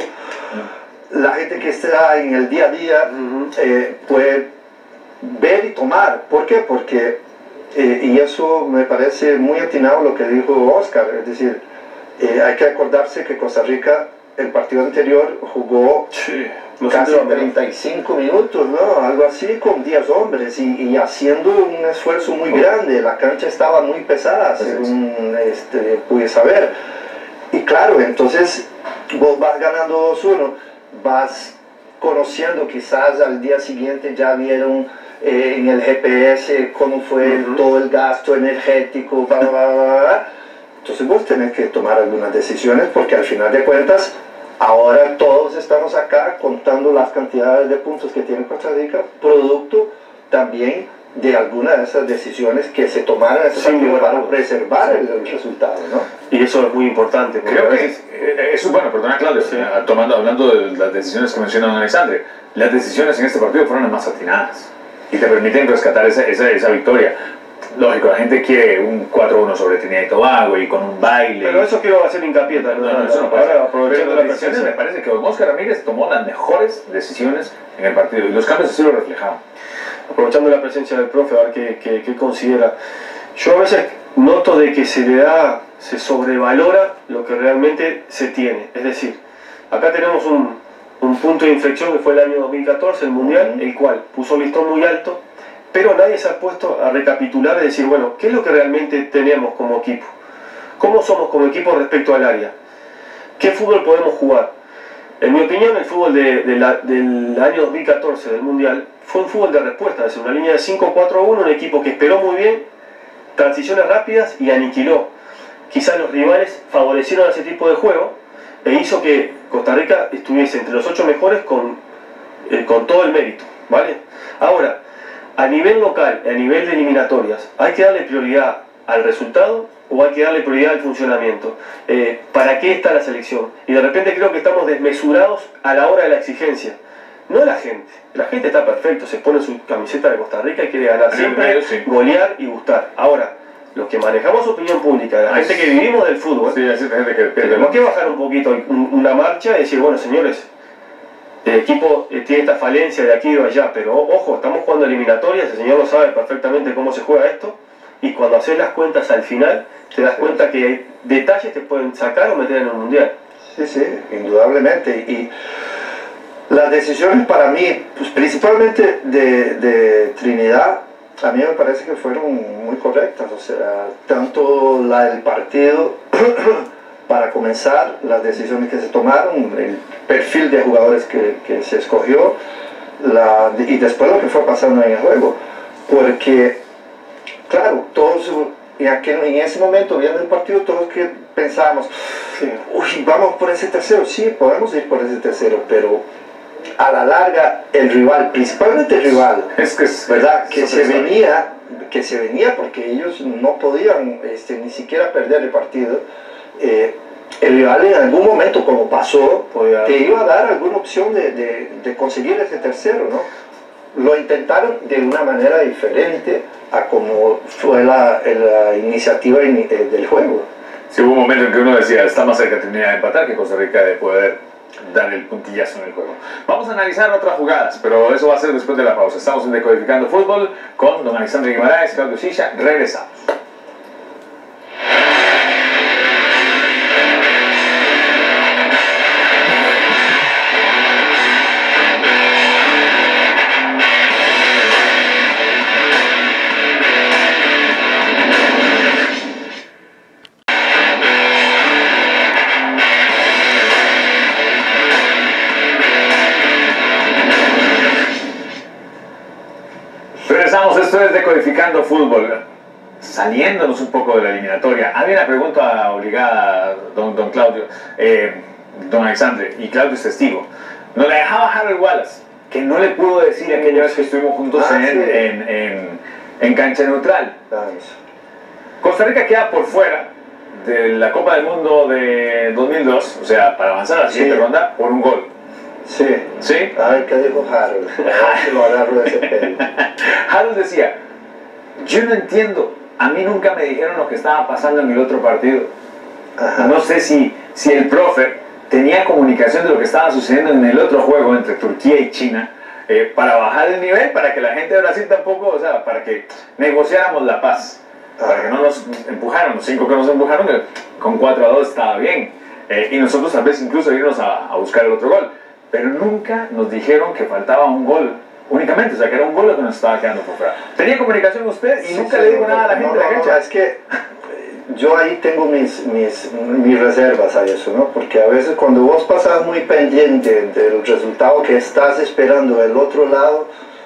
la gente que está en el día a día uh-huh. eh, puede ver y tomar. ¿Por qué? Porque Eh, y eso me parece muy atinado lo que dijo Oscar, es decir, eh, hay que acordarse que Costa Rica el partido anterior jugó sí, casi treinta y cinco minutos, ¿no? Algo así, con diez hombres y, y haciendo un esfuerzo muy grande. La cancha estaba muy pesada, según este, pude saber. Y claro, entonces vos vas ganando dos uno, vas conociendo, quizás al día siguiente ya vieron Eh, en el G P S cómo fue uh-huh. todo el gasto energético, bla, bla, bla, bla. Entonces vos tenés que tomar algunas decisiones porque al final de cuentas ahora todos estamos acá contando las cantidades de puntos que tiene Costa Rica, producto también de algunas de esas decisiones que se tomaron en ese sí, partido para preservar el, el resultado, ¿no? Y eso es muy importante. Creo que es, eso es bueno, perdona Claudio, sí. tomando, hablando de las decisiones que menciona Alexandre, las decisiones en este partido fueron las más atinadas y te permiten rescatar esa, esa, esa victoria. Lógico, la gente quiere un cuatro uno sobre Trinidad y Tobago y con un baile. Pero eso quiero hacer hincapié también. No, no, eso no pasa. Ahora, aprovechando las decisiones, me parece que don Oscar Ramírez tomó las mejores decisiones en el partido y los cambios así lo reflejaban. Aprovechando la presencia del profe, a ver qué, qué, qué considera. Yo a veces noto de que se le da, se sobrevalora lo que realmente se tiene. Es decir, acá tenemos un, un punto de inflexión que fue el año dos mil catorce, el Mundial, el cual puso el listón muy alto, pero nadie se ha puesto a recapitular y decir, bueno, ¿qué es lo que realmente tenemos como equipo? ¿Cómo somos como equipo respecto al área? ¿Qué fútbol podemos jugar? En mi opinión, el fútbol de, de la, del año dos mil catorce, del Mundial, fue un fútbol de respuesta, es decir, una línea de cinco cuatro uno, un equipo que esperó muy bien, transiciones rápidas y aniquiló. Quizás los rivales favorecieron ese tipo de juego e hizo que Costa Rica estuviese entre los ocho mejores con, eh, con todo el mérito, ¿vale? Ahora, a nivel local, a nivel de eliminatorias, ¿hay que darle prioridad al resultado o hay que darle prioridad al funcionamiento? Eh, ¿Para qué está la selección? Y de repente creo que estamos desmesurados a la hora de la exigencia. No la gente, la gente está perfecto, se pone su camiseta de Costa Rica y quiere ganar siempre, sí. golear y gustar. Ahora, los que manejamos opinión pública, la Ay, gente que vivimos del fútbol, sí, así gente que tenemos que bajar un poquito una marcha y decir, bueno señores, el equipo tiene esta falencia de aquí y de allá, pero ojo, estamos jugando eliminatorias, el señor lo sabe perfectamente cómo se juega esto, y cuando haces las cuentas al final, te das cuenta que hay detalles que pueden sacar o meter en el Mundial. Sí, sí, indudablemente. Y las decisiones para mí, pues principalmente de, de Trinidad, a mí me parece que fueron muy correctas. O sea, tanto la del partido, para comenzar, las decisiones que se tomaron, el perfil de jugadores que, que se escogió, la, y después lo que fue pasando en el juego. Porque, claro, todos en, aquel, en ese momento, viendo el partido, todos que pensábamos, sí. uy, vamos por ese tercero. Sí, podemos ir por ese tercero, pero a la larga el rival, principalmente el rival, es que, es, ¿verdad? Es, que, se venía, que se venía porque ellos no podían este, ni siquiera perder el partido, eh, el rival en algún momento, como pasó, Podía... te iba a dar alguna opción de, de, de conseguir ese tercero, ¿no? Lo intentaron de una manera diferente a como fue la, la iniciativa del juego. Sí, hubo un momento en que uno decía, está más cerca de Trinidad de empatar que Costa Rica de poder dar el puntillazo en el juego. Vamos a analizar otras jugadas, pero eso va a ser después de la pausa. Estamos en Decodificando Fútbol con don Alexandre Guimaraes, Claudio Silla. Regresamos. Esto es Decodificando Fútbol, saliéndonos un poco de la eliminatoria. Había una pregunta obligada, don, don Claudio, eh, don Alexandre, y Claudio es testigo. Nos la dejaba Harold Wallace, que no le pudo decir aquella vez que estuvimos juntos ah, en, sí. en, en, en cancha neutral. Costa Rica queda por fuera de la Copa del Mundo de dos mil dos, o sea, para avanzar a la siguiente sí. ronda, por un gol. Sí. ¿Sí? A ver qué dijo Harold. A ver si lo agarro de ese pelo. Harold decía, yo no entiendo, a mí nunca me dijeron lo que estaba pasando en el otro partido. Ajá. No sé si, si el profe tenía comunicación de lo que estaba sucediendo en el otro juego entre Turquía y China eh, para bajar el nivel, para que la gente de Brasil tampoco, o sea, para que negociáramos la paz, Ajá. para que no nos empujaran, los cinco que nos empujaron, con cuatro a dos estaba bien. Eh, y nosotros tal vez incluso irnos a, a buscar el otro gol. Pero nunca nos dijeron que faltaba un gol únicamente, o sea, que era un gol lo que nos estaba quedando por fuera. ¿Tenía comunicación usted y sí, nunca sí, le dijo nada a la gente no, de la no, cancha? No, es que yo ahí tengo mis, mis, mis reservas a eso, ¿no? Porque a veces cuando vos pasas muy pendiente del resultado que estás esperando del otro lado,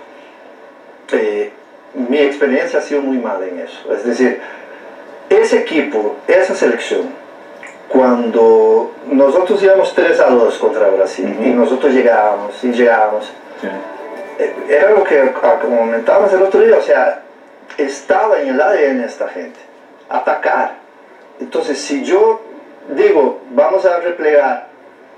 eh, mi experiencia ha sido muy mala en eso. Es decir, ese equipo, esa selección, cuando nosotros íbamos tres a dos contra Brasil uh-huh. y nosotros llegábamos y llegábamos, sí. era lo que comentábamos el otro día, o sea, estaba en el A D N esta gente, atacar. Entonces, si yo digo, vamos a replegar,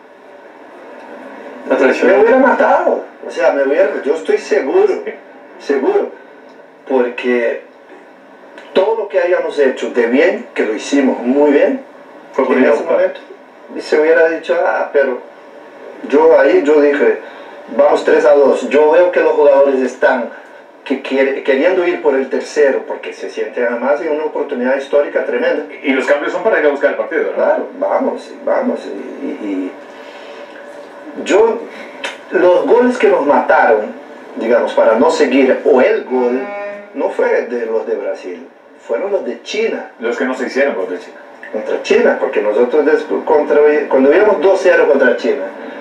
me hubiera matado, o sea, me hubiera, yo estoy seguro, sí. seguro, porque todo lo que hayamos hecho de bien, que lo hicimos muy bien, en ese momento, y se hubiera dicho, ah, pero yo ahí yo dije, vamos tres a dos, yo veo que los jugadores están que quiere, queriendo ir por el tercero, porque se sienten además en una oportunidad histórica tremenda. Y los cambios son para ir a buscar el partido, ¿no? Claro, vamos, vamos, y, y, y yo, los goles que nos mataron, digamos, para no seguir, o el gol, no fue de los de Brasil, fueron los de China. Los que no se hicieron contra China. Contra China, porque nosotros después, contra, cuando íbamos dos cero contra China,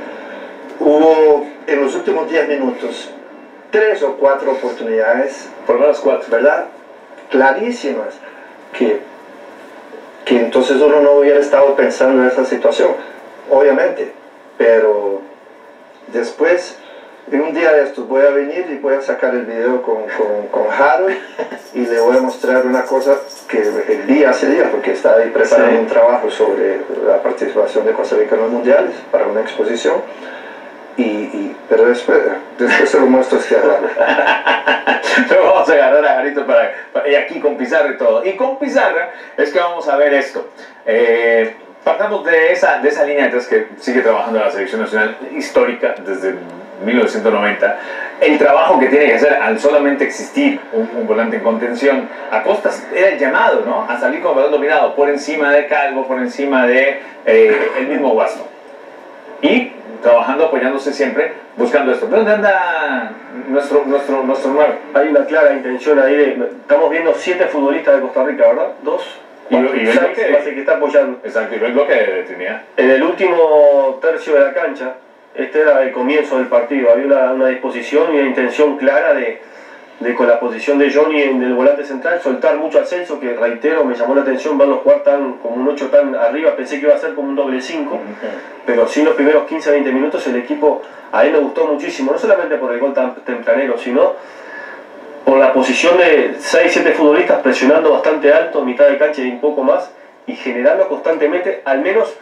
hubo en los últimos diez minutos tres o cuatro oportunidades, por lo menos cuatro, ¿verdad? Clarísimas, que, que entonces uno no hubiera estado pensando en esa situación, obviamente, pero después, en un día de estos voy a venir y voy a sacar el video con, con, con Harold y le voy a mostrar una cosa que el día hace día, porque estaba ahí preparando sí. un trabajo sobre la participación de Costa Rica en los mundiales para una exposición, y, y, pero después, después se lo muestro este Harold. Pero vamos a agarrar a Garito para, para, y aquí con pizarra y todo. Y con pizarra es que vamos a ver esto. Eh, partamos de esa, de esa línea de tres que sigue trabajando la selección nacional histórica desde mil novecientos noventa, el trabajo que tiene que hacer al solamente existir un, un volante en contención. Acosta era el llamado, ¿no?, a salir con el balón dominado por encima de Calvo, por encima de eh, el mismo Guasto, y trabajando, apoyándose siempre, buscando esto. ¿Dónde anda nuestro, nuestro, nuestro nueve? Hay una clara intención ahí de, estamos viendo siete futbolistas de Costa Rica, ¿verdad? Dos, cuatro, y, y seis, que, base que está apoyando. Exacto, y el bloque de Trinidad. En el último tercio de la cancha, este era el comienzo del partido, había una, una disposición y una intención clara de, de con la posición de Johnny en el volante central, soltar mucho al Celso, que reitero, me llamó la atención verlo jugar tan, como un ocho tan arriba, pensé que iba a ser como un doble cinco, uh-huh. pero sí los primeros quince a veinte minutos el equipo, a él me gustó muchísimo, no solamente por el gol tan tempranero, sino por la posición de seis siete futbolistas presionando bastante alto, mitad de cancha y un poco más, y generando constantemente, al menos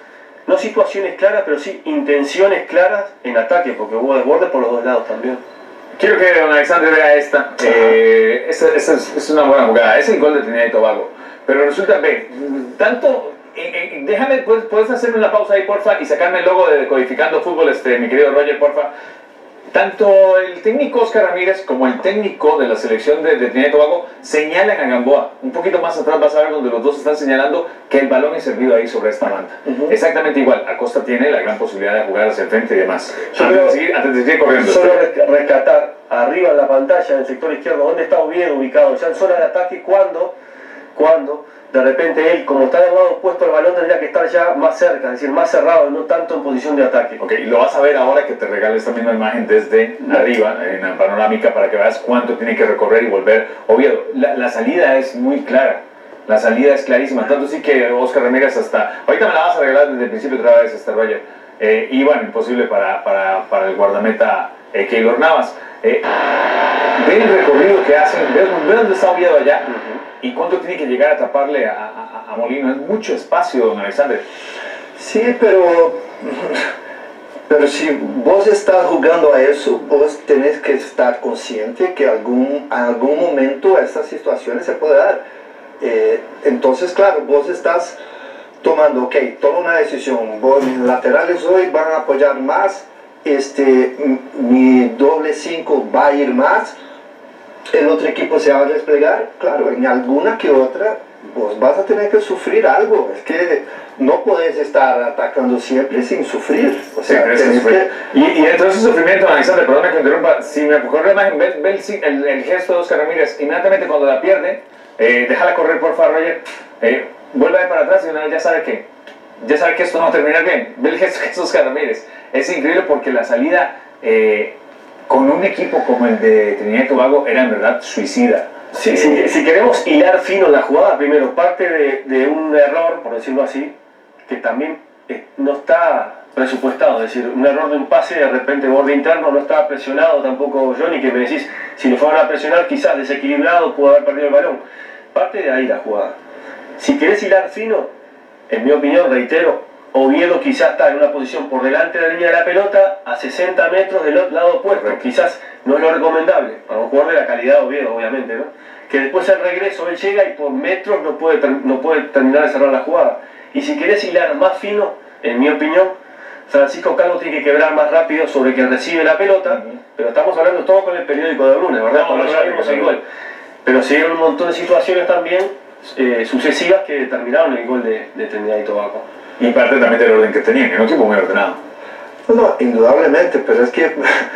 no situaciones claras, pero sí intenciones claras en ataque, porque hubo desbordes por los dos lados también. Quiero que don Alexandre vea esta. Eh, esta, esta es, es una buena jugada. Es el gol de Trinidad y Tobago. Pero resulta, ve, tanto... Eh, eh, déjame, ¿puedes, puedes hacerme una pausa ahí, porfa, y sacarme el logo de Decodificando Fútbol, este, mi querido Roger, porfa. Tanto el técnico Oscar Ramírez como el técnico de la selección de, de Trinidad y Tobago señalan a Gamboa. Un poquito más atrás vas a ver donde los dos están señalando que el balón es servido ahí sobre esta banda. Uh-huh. Exactamente igual. Acosta tiene la gran posibilidad de jugar hacia el frente y demás. Antes de, seguir, antes de seguir corriendo. Solo rescatar arriba en la pantalla, en el sector izquierdo, dónde está Oviedo ubicado. Ya en zona de ataque, cuando, cuando de repente él, como está del lado opuesto al balón, tendría que estar ya más cerca, es decir, más cerrado, no tanto en posición de ataque. Ok, y lo vas a ver ahora que te regale esta misma imagen desde no. arriba, en la panorámica, para que veas cuánto tiene que recorrer y volver. Oviedo, la, la salida es muy clara, la salida es clarísima, tanto sí que Oscar Ramírez hasta... Ahorita me la vas a regalar desde el principio otra vez, este Roger. Eh, y bueno, imposible para, para, para el guardameta eh, Keylor Navas. Eh, ve el recorrido que hacen, ve, ve dónde está Oviedo allá. Uh-huh. ¿Y cuánto tiene que llegar a taparle a, a, a Molino? Es mucho espacio, don Alexander. Sí, pero, pero si vos estás jugando a eso, vos tenés que estar consciente que algún, en algún momento estas situaciones se pueden dar. Eh, entonces, claro, vos estás tomando, ok, toma una decisión, vos, mis laterales hoy van a apoyar más, este, mi doble cinco va a ir más, el otro equipo se va a desplegar, claro, en alguna que otra vos vas a tener que sufrir algo, es que no podés estar atacando siempre sin sufrir, o sea, sí, tenés que... Y, y dentro de ese sufrimiento, Alexander, perdón que interrumpa, si me ocurre la imagen, ve, ve el, el, el gesto de Oscar Ramírez, inmediatamente cuando la pierde, eh, déjala correr por favor, Roger, eh, vuelve para atrás y una vez ya sabe que, ya sabe que esto no va a terminar bien, ve el gesto que es Oscar Ramírez, es increíble porque la salida... Eh, con un equipo como el de Trinidad y Tobago era en verdad suicida. Sí, eh, si, si queremos hilar fino la jugada, primero parte de, de un error, por decirlo así, que también eh, no está presupuestado, es decir, un error de un pase, de repente borde interno, no estaba presionado tampoco Johnny, que me decís, si lo fueran a presionar quizás desequilibrado, pudo haber perdido el balón. Parte de ahí la jugada. Si querés hilar fino, en mi opinión, reitero, Oviedo quizás está en una posición por delante de la línea de la pelota, a sesenta metros del lado opuesto. Correcto. Quizás no es lo recomendable, para un jugador de la calidad de Oviedo, obviamente, ¿no? Que después al regreso él llega y por metros no puede, no puede terminar de cerrar la jugada. Y si querés hilar más fino, en mi opinión, Francisco Calvo tiene que quebrar más rápido sobre quien recibe la pelota, uh-huh. pero estamos hablando todo con el periódico de lunes, ¿verdad? No, no, ya vimos el gol. Pero se dieron un montón de situaciones también eh, sucesivas que determinaron el gol de, de Trinidad y Tobago. Y parte también del orden que tenían, que no equipo muy ordenado. No, no, indudablemente, pero es que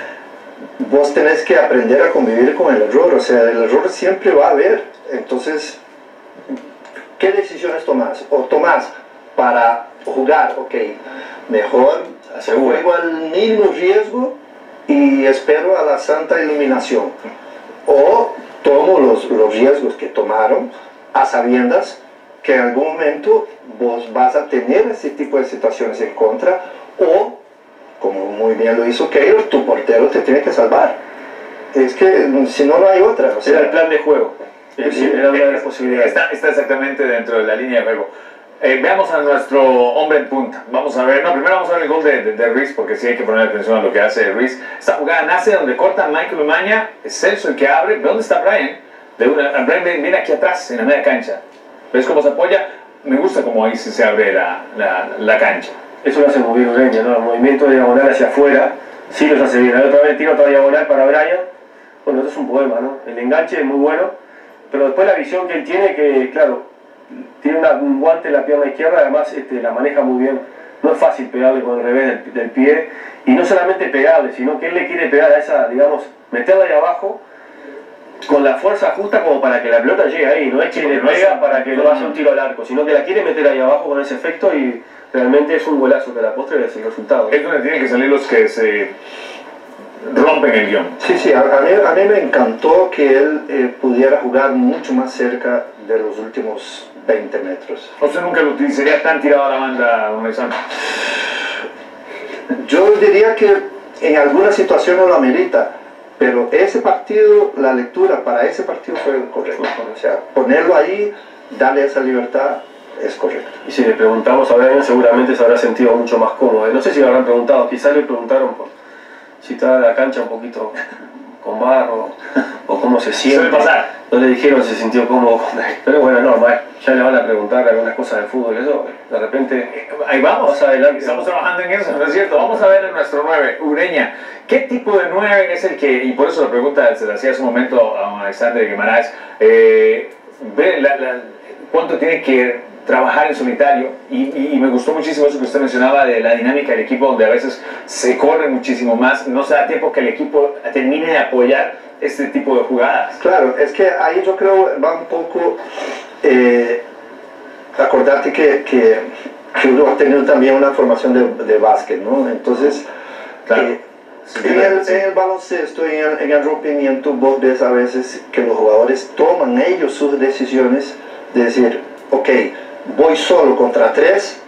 vos tenés que aprender a convivir con el error, o sea, el error siempre va a haber. Entonces, ¿qué decisiones tomás? O tomás para jugar, ok, mejor juego al mínimo riesgo y espero a la santa iluminación. O tomo los, los riesgos que tomaron a sabiendas que en algún momento vos vas a tener ese tipo de situaciones en contra, o, como muy bien lo hizo Keylor, tu portero te tiene que salvar. Es que si no, no hay otra. O sea, era el plan de juego. Sí, era una de las posibilidades. Está, está exactamente dentro de la línea de juego. Eh, veamos a nuestro hombre en punta. Vamos a ver, no, primero vamos a ver el gol de, de, de Ruiz, porque sí hay que poner atención a lo que hace Ruiz. Esta jugada nace donde corta Michael Umaña, es Celso el que abre. ¿Dónde está Brian? De una, Brian viene aquí atrás, en la media cancha. ¿Ves cómo se apoya? Me gusta cómo ahí se abre la, la, la cancha. Eso lo hace muy bien Ureña, ¿no? El movimiento de diagonal hacia afuera, sí los hace bien. Otra vez tiro otra diagonal para Brian. Bueno, eso es un poema, ¿no? El enganche es muy bueno, pero después la visión que él tiene, que claro, tiene una, un guante en la pierna izquierda, además este, la maneja muy bien. No es fácil pegarle con el revés del, del pie, y no solamente pegarle, sino que él le quiere pegar a esa, digamos, meterla ahí abajo, con la fuerza justa como para que la pelota llegue ahí, no es que le pega para que no haga un tiro al arco, sino que la quiere meter ahí abajo con ese efecto y realmente es un golazo que a la postre es el resultado. Es donde tienen que salir los que se rompen el guión. Sí, sí, a, a, mí, a mí me encantó que él eh, pudiera jugar mucho más cerca de los últimos veinte metros. ¿O sea, nunca lo utilizaría tan tirado a la banda, don Alexandre? Yo diría que en algunas situaciones lo amerita. Pero ese partido, la lectura para ese partido fue correcta. O sea, ponerlo ahí, darle esa libertad, es correcto. Y si le preguntamos a Brian, seguramente se habrá sentido mucho más cómodo. No sé si le habrán preguntado, quizás le preguntaron por si estaba en la cancha un poquito con barro o cómo se siente. Suele pasar. No le dijeron si se sintió cómodo, pero bueno, normal. Ya le van a preguntar algunas cosas de fútbol, eso, de repente. Ahí vamos, Más adelante. estamos trabajando en eso, ¿no es cierto? Vamos a ver en nuestro nueve, Ureña. ¿Qué tipo de nueve es el que, y por eso la pregunta se la hacía hace un momento a Alexander Guimaraes, eh, ve la, la, cuánto tiene que trabajar en solitario? Y, y, y me gustó muchísimo eso que usted mencionaba de la dinámica del equipo, donde a veces se corre muchísimo más, no se da tiempo que el equipo termine de apoyar este tipo de jugadas. Claro, es que ahí yo creo va un poco, eh, acordarte que, que, que uno ha tenido también una formación de, de básquet, ¿no? Entonces, claro. eh, en, el, en el baloncesto, en el, en el rompimiento, vos ves a veces que los jugadores toman ellos sus decisiones de decir, ok, voy solo contra tres,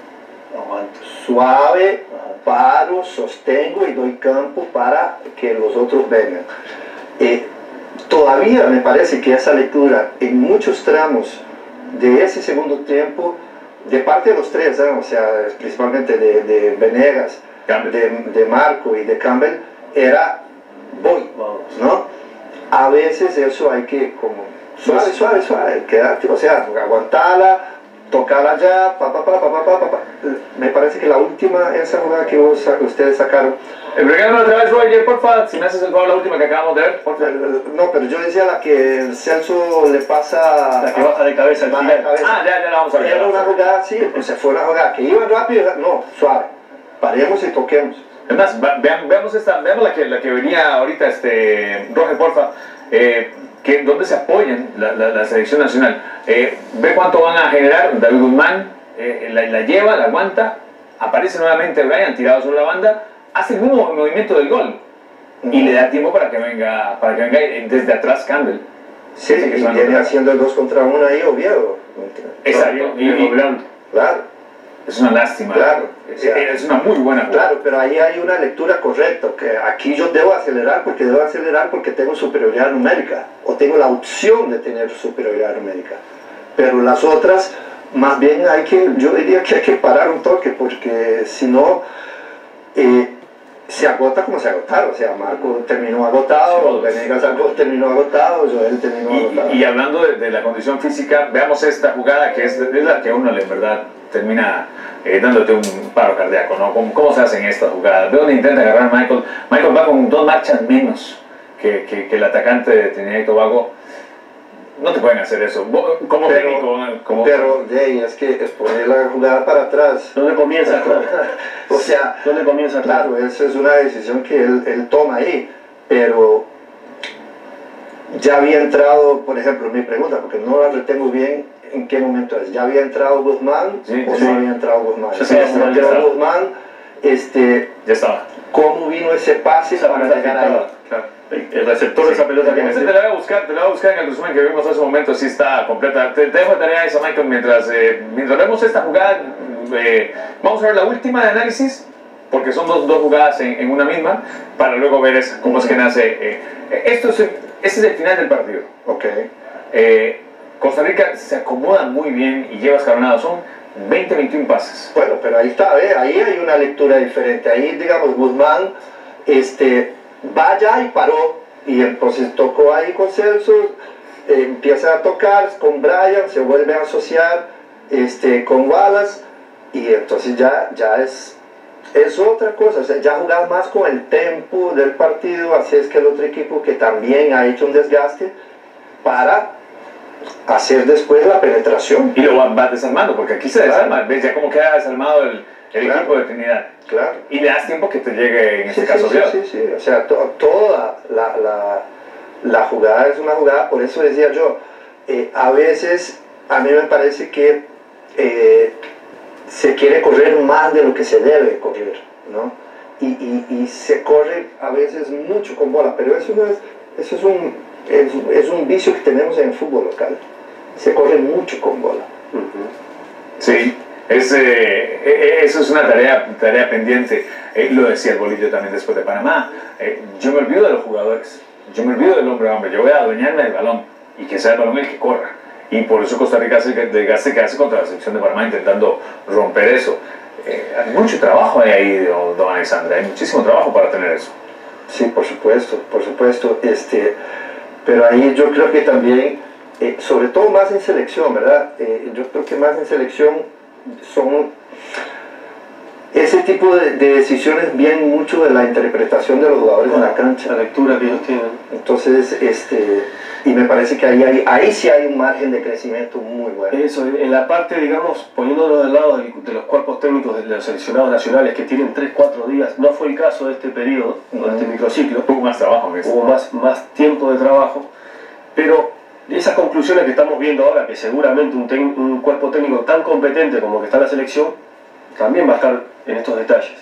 suave, paro, sostengo y doy campo para que los otros vengan. Eh, todavía me parece que esa lectura en muchos tramos de ese segundo tiempo, de parte de los tres, ¿eh? O sea, principalmente de, de Venegas, de, de Marco y de Campbell, era voy, ¿no? A veces eso hay que como suave, suave, suave, quedarte, o sea, aguantarla, tocarla ya, pa, pa, pa, pa, pa, pa, pa. Me parece que la última, esa jugada que vos, ustedes sacaron. Regálame otra vez, Roger, porfa, si me haces el favor, la última que acabamos de ver, porfa. No, pero yo decía la que el Celso le pasa... La que baja de cabeza al final. Ah, ya, ya la vamos a ver. Era una jugada así, o sea, fue una jugada que iba rápido, no, suave. Paremos y toquemos. Es más, vean, veamos esta, veamos la que, la que venía ahorita, este, Roger, porfa, eh, que, donde se apoyan la, la, la selección nacional. Eh, ve cuánto van a generar. David Guzmán eh, la, la lleva, la aguanta, aparece nuevamente Brian tirado sobre la banda, hace el mismo movimiento del gol uh-huh. y le da tiempo para que venga, para que venga desde atrás Campbell. Sí, sí, y viene haciendo el dos contra uno ahí Oviedo. Exacto, y, y, claro. Es una lástima, claro, es, es una muy buena jugada. Claro, pero ahí hay una lectura correcta, que aquí yo debo acelerar porque debo acelerar porque tengo superioridad numérica, o tengo la opción de tener superioridad numérica. Pero las otras, más bien hay que, yo diría que hay que parar un toque, porque si no, eh, se agota como se agotaron. O sea, Marco terminó agotado, Venegas terminó agotado, Joel terminó y, agotado. Y hablando de, de la condición física, veamos esta jugada que es, es la que a uno en verdad termina eh, dándote un paro cardíaco, ¿no? ¿Cómo, cómo se hacen estas jugadas? Veo donde intenta agarrar a Michael. Michael va con dos marchas menos que, que, que el atacante de Trinidad y Tobago. No te pueden hacer eso. Como pero, técnico, como... Pero, de es que es poner la jugada para atrás. ¿Dónde comienza? O sea, ¿dónde comienza? Claro, esa es una decisión que él, él toma ahí, pero ya había entrado, por ejemplo, mi pregunta, porque no la retengo bien en qué momento es. ¿Ya había entrado Guzmán sí, o sí. no había entrado Guzmán? Sí, si sí, entró Guzmán, este, ya estaba. ¿Cómo vino ese pase esa para llegar ahí? Claro. El receptor sí, de esa pelota que te la voy a buscar, te la voy a buscar en el resumen que vimos hace un momento, sí está completa. Te, te dejo de tarea esa, Michael, mientras, eh, mientras vemos esta jugada, eh, vamos a ver la última de análisis, porque son dos, dos jugadas en, en una misma, para luego ver esa, cómo es que nace. Eh, esto es, este es el final del partido. Ok. Eh, Costa Rica se acomoda muy bien y lleva escalonado, son veinte, veintiún pases. Bueno, pero ahí está, ¿eh? Ahí hay una lectura diferente. Ahí, digamos, Guzmán, este... vaya y paró, y entonces tocó ahí con Celso, eh, empieza a tocar con Brian, se vuelve a asociar este, con Wallace, y entonces ya, ya es, es otra cosa, o sea, ya jugar más con el tempo del partido, así es que el otro equipo que también ha hecho un desgaste para hacer después la penetración. Y lo va, va desarmando, porque aquí se desarma, claro. ¿Ves ya cómo queda desarmado el, el claro. equipo de Trinidad? Claro. Y le das tiempo que te llegue, en este sí, caso, sí, sí, sí, sí, o sea, to, toda la, la, la jugada es una jugada, por eso decía yo, eh, a veces a mí me parece que eh, se quiere correr más de lo que se debe correr, ¿no? Y, y, y se corre a veces mucho con bola, pero eso, no es, eso es, un, es, es un vicio que tenemos en el fútbol local, se corre mucho con bola. Uh-huh. Sí. Es, eh, eso es una tarea, tarea pendiente. Eh, lo decía el Bolillo también después de Panamá. Eh, yo me olvido de los jugadores. Yo me olvido del hombre a hombre. Yo voy a adueñarme del balón y que sea el balón el que corra. y por eso Costa Rica hace desgaste que hace contra la selección de Panamá intentando romper eso. Eh, hay mucho trabajo ahí, don, don Alexandre, hay muchísimo trabajo para tener eso. Sí, por supuesto, por supuesto, este, pero ahí yo creo que también, eh, sobre todo más en selección, ¿verdad? Eh, yo creo que más en selección son ese tipo de, de decisiones vienen mucho de la interpretación de los jugadores en la cancha. La lectura que ellos tienen. Entonces, este, y me parece que ahí, hay, ahí sí hay un margen de crecimiento muy bueno. Eso, en la parte, digamos, poniéndonos del lado de, de los cuerpos técnicos de los seleccionados nacionales que tienen tres cuatro días, no fue el caso de este periodo, uh-huh. de este microciclo. Hubo más trabajo en eso. Hubo más, más tiempo de trabajo, pero esas conclusiones que estamos viendo ahora, que seguramente un, un cuerpo técnico tan competente como que está en la selección, también va a estar en estos detalles.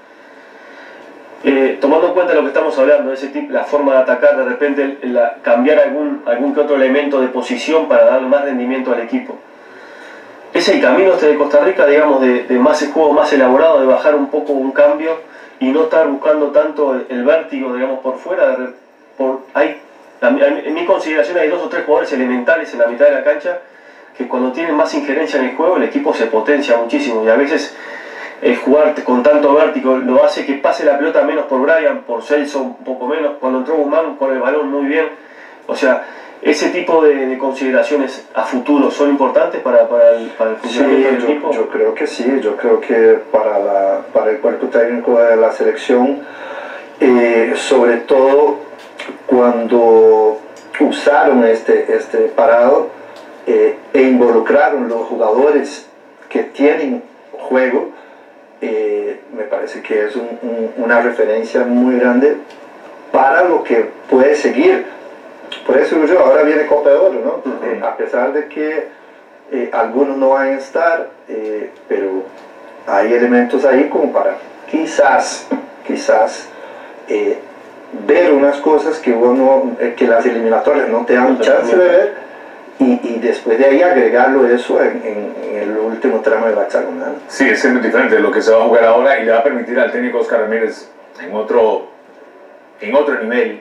Eh, tomando en cuenta lo que estamos hablando, ese tipo, la forma de atacar, de repente la, cambiar algún, algún que otro elemento de posición para dar más rendimiento al equipo. Es el camino este de Costa Rica, digamos, de, de más el juego más elaborado, de bajar un poco un cambio y no estar buscando tanto el, el vértigo, digamos, por fuera. De, por, hay, en mi consideración hay dos o tres jugadores elementales en la mitad de la cancha que cuando tienen más injerencia en el juego el equipo se potencia muchísimo y a veces el jugar con tanto vértigo lo hace que pase la pelota menos por Brian, por Celso un poco menos, cuando entró Guzmán con el balón muy bien. O sea, ese tipo de, de consideraciones a futuro son importantes para, para, el, para el funcionamiento sí, del yo, equipo. Yo creo que sí, yo creo que para, la, para el cuerpo técnico de la selección, eh, sobre todo cuando usaron este, este parado eh, e involucraron los jugadores que tienen juego, eh, me parece que es un, un, una referencia muy grande para lo que puede seguir. Por eso yo, ahora viene Copa de Oro, ¿no? Uh-huh. eh, a pesar de que eh, algunos no van a estar, eh, pero hay elementos ahí como para quizás, quizás eh, ver unas cosas que, uno, eh, que las eliminatorias no te dan chance de ver y, y después de ahí agregarlo eso en, en, en el último tramo de la hexagonal. Sí, es muy diferente de lo que se va a jugar ahora y le va a permitir al técnico Oscar Ramírez en otro, en otro nivel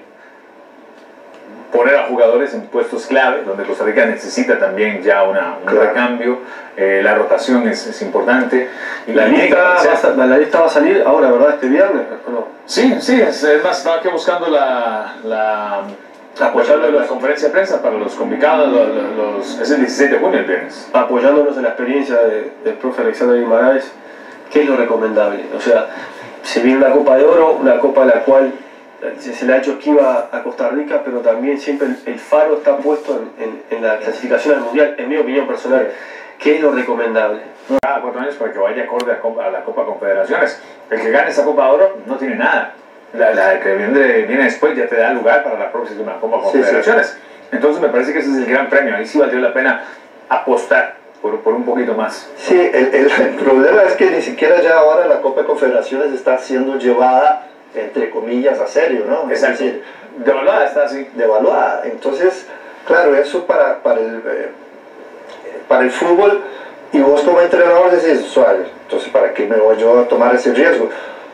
poner a jugadores en puestos clave, donde Costa Rica necesita también ya una, un claro. recambio, eh, la rotación es, es importante. Y la, lista va a, la lista va a salir ahora, ¿verdad? Este viernes, ¿o no? Sí, sí, es, es más, estaba aquí buscando la, la, apoyando la, la conferencia de prensa para los convocados, los, los, es el diecisiete de junio el viernes. Apoyándonos en la experiencia de, del profe Alexandre Guimaraes, ¿qué es lo recomendable? O sea, se viene una Copa de Oro, una Copa a la cual se le ha hecho esquiva a Costa Rica, pero también siempre el, el faro está puesto en, en, en la clasificación al Mundial, en mi opinión personal. ¿Qué es lo recomendable? Cada cuatro años para que vaya acorde a, Copa, a la Copa Confederaciones. El que gane esa Copa de Oro no tiene nada. La, la que viene, viene después ya te da lugar para la próxima Copa Confederaciones. Sí, sí. Entonces me parece que ese es el gran premio. Ahí sí valdría la pena apostar por, por un poquito más. Sí, el, el, el problema es que ni siquiera ya ahora la Copa Confederaciones está siendo llevada entre comillas a serio, ¿no? Exacto. Es decir, devaluada está así. Devaluada. Entonces, claro, eso para, para, el, eh, para el fútbol, y vos como entrenador decís, suave, entonces ¿para qué me voy yo a tomar ese riesgo?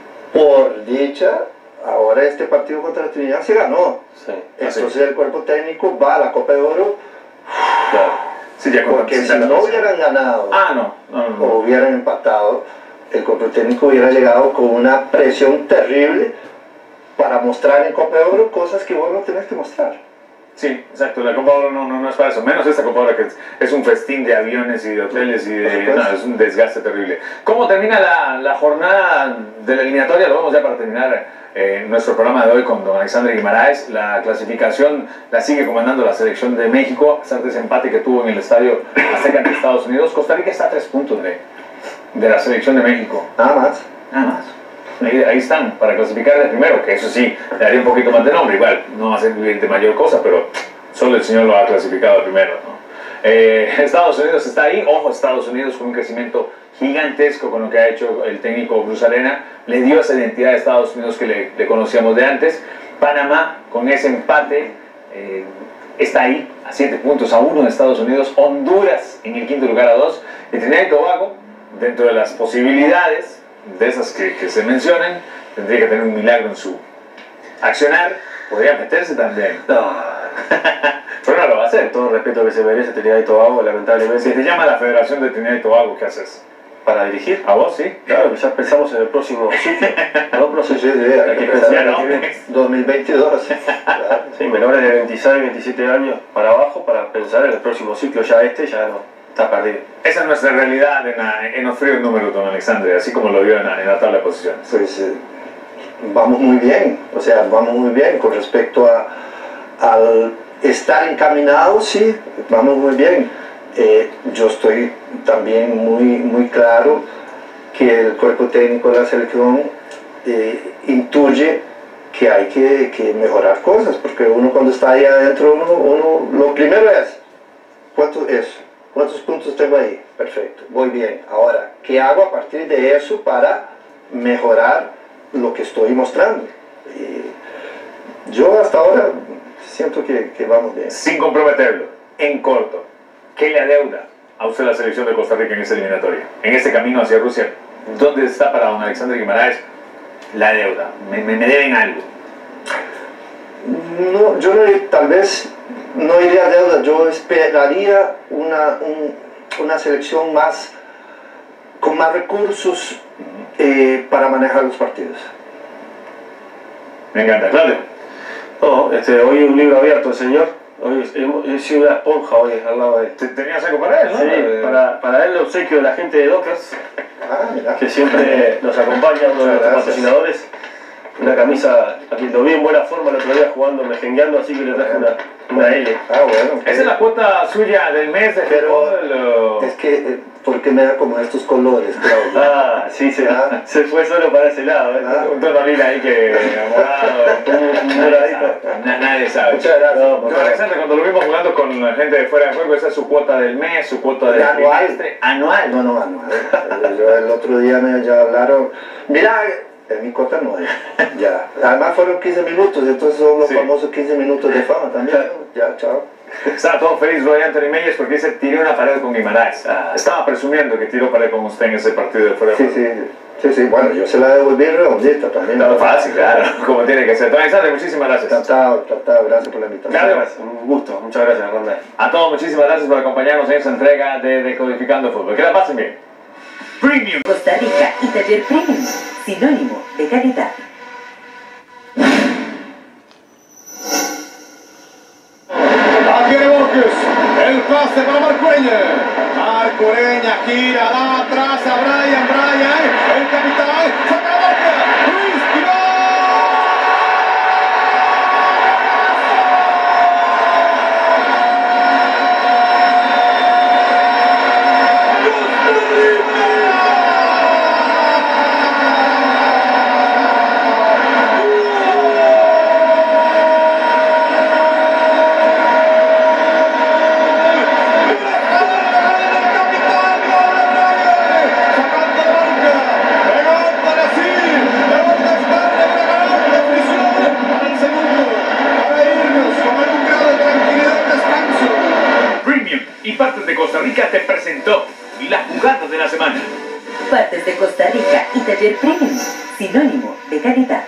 Por dicha, ahora este partido contra Trinidad se ganó. Sí, entonces el cuerpo técnico va a la Copa de Oro. Claro. Sí, ya porque si no hubieran ganado ah, no. No, no, no. o hubieran empatado, el cuerpo técnico hubiera llegado con una presión terrible para mostrar en Copa de Oro cosas que vos no tenés que mostrar. Sí, exacto, la Copa de Oro no, no, no es para eso, menos esta Copa de Oro que es, es un festín de aviones y de hoteles y de, no, es un desgaste terrible. ¿Cómo termina la, la jornada de la eliminatoria? Lo vamos ya para terminar eh, nuestro programa de hoy con don Alexandre Guimaraes. La clasificación la sigue comandando la selección de México, a pesar de ese empate que tuvo en el Estadio Azteca ante Estados Unidos. Costa Rica está a tres puntos de... de la selección de México. Nada más. Nada más. Ahí, ahí están, para clasificar de primero, que eso sí, le daría un poquito más de nombre. Igual, no va a ser de mayor cosa, pero solo el señor lo ha clasificado primero, ¿no? Eh, Estados Unidos está ahí. Ojo, Estados Unidos con un crecimiento gigantesco con lo que ha hecho el técnico Bruce Arena. Le dio esa identidad a Estados Unidos que le, le conocíamos de antes. Panamá, con ese empate, eh, está ahí, a siete puntos a uno de Estados Unidos. Honduras en el quinto lugar a dos. Y Trinidad y Tobago, dentro de las posibilidades de esas que, que se mencionan, tendría que tener un milagro en su accionar, podría meterse también. No. Pero no lo va a hacer. Con todo el respeto que se merece Trinidad y Tobago, lamentablemente. Si te llama la Federación de Trinidad y Tobago, ¿qué haces? ¿Para dirigir? ¿A vos sí? Claro, que ya pensamos en el próximo ciclo. ¿No? Sí, sí, sí, hay Hay que que pensar pensar ¿no? en el que viene. dos mil veintidós. Claro. Sí, menores de veintiséis, veintisiete años para abajo para pensar en el próximo ciclo. Ya este ya no, está perdido. Esa es nuestra realidad en, la, en los fríos números, don Alexandre, así como lo vio en la, en la tabla de posiciones. Pues eh, vamos muy bien, o sea, vamos muy bien con respecto a al estar encaminados, sí, vamos muy bien. Eh, yo estoy también muy, muy claro que el cuerpo técnico de la selección eh, intuye que hay que, que mejorar cosas, porque uno cuando está ahí adentro, uno, uno lo primero es, ¿cuánto es? ¿Cuántos puntos tengo ahí? Perfecto, voy bien. Ahora, ¿qué hago a partir de eso para mejorar lo que estoy mostrando? Y yo hasta ahora siento que, que vamos bien. Sin comprometerlo, en corto, ¿qué le adeuda a usted la selección de Costa Rica en esta eliminatoria? En este camino hacia Rusia, ¿dónde está para don Alexandre Guimaraes la deuda? ¿Me, me, me deben algo? No, yo no, tal vez no iría a deuda, yo esperaría una, un, una selección más, con más recursos eh, para manejar los partidos. Me encanta, Claudio. No, este, hoy un libro abierto, el señor. Hoy he, he sido una esponja hoy al lado de él. Te- Tenías algo para él, ¿no? Sí, Eh, para, para él el obsequio de la gente de Dockers, Ah, mira. que siempre nos acompaña, uno de Muchas nuestros gracias. patrocinadores. Una camisa, aquí lo vi en buena forma el otro día jugando, mejengueando, así que le traje una, una L. Ah, bueno. ¿Esa es la cuota suya del mes de Pero fútbol? o- es que, eh, ¿por qué me da como estos colores, Claudio? Ah, sí, se, Ah. se fue solo para ese lado. ¿eh? Ah. Un tono lila ahí que morado, Un nadie moradito. sabe, na- nadie sabe. Muchas gracias. No, por Don Alexandre, cuando lo vimos jugando con la gente de fuera de juego, esa es su cuota del mes, su cuota del Anual. trimestre, anual. No, no, anual. Yo el otro día me ya hablaron, mira, es mi cuota anual. Ya. Además fueron quince minutos, entonces son los Sí. famosos quince minutos de fama también. Ya, chao. Estaba todo feliz Roy Anthony Meyers porque dice tiré una pared con Guimaraes. Estaba presumiendo que tiró pared con usted en ese partido de fuera de Sí, juego. sí, sí, sí, bueno, yo se la devolví redondita también. Estaba fácil, claro, como tiene que ser. Don Alexandre, muchísimas gracias. Tratado, tratado, gracias por la invitación. Claro. Gracias, un gusto, muchas gracias, Ronda. A todos, muchísimas gracias por acompañarnos en esta entrega de Decodificando Fútbol. Que la pasen bien. Premium. Costa Rica y Taller Premium, sinónimo de calidad. Aquí viene Borges, el pase para Marcueña. Marcueña gira, da atrás a Brian, Brian, el capitán, saca la marca, Luis Tiró. Premium y Partes de Costa Rica te presentó la jugada de la semana. Partes de Costa Rica y Taller Premium, sinónimo de calidad.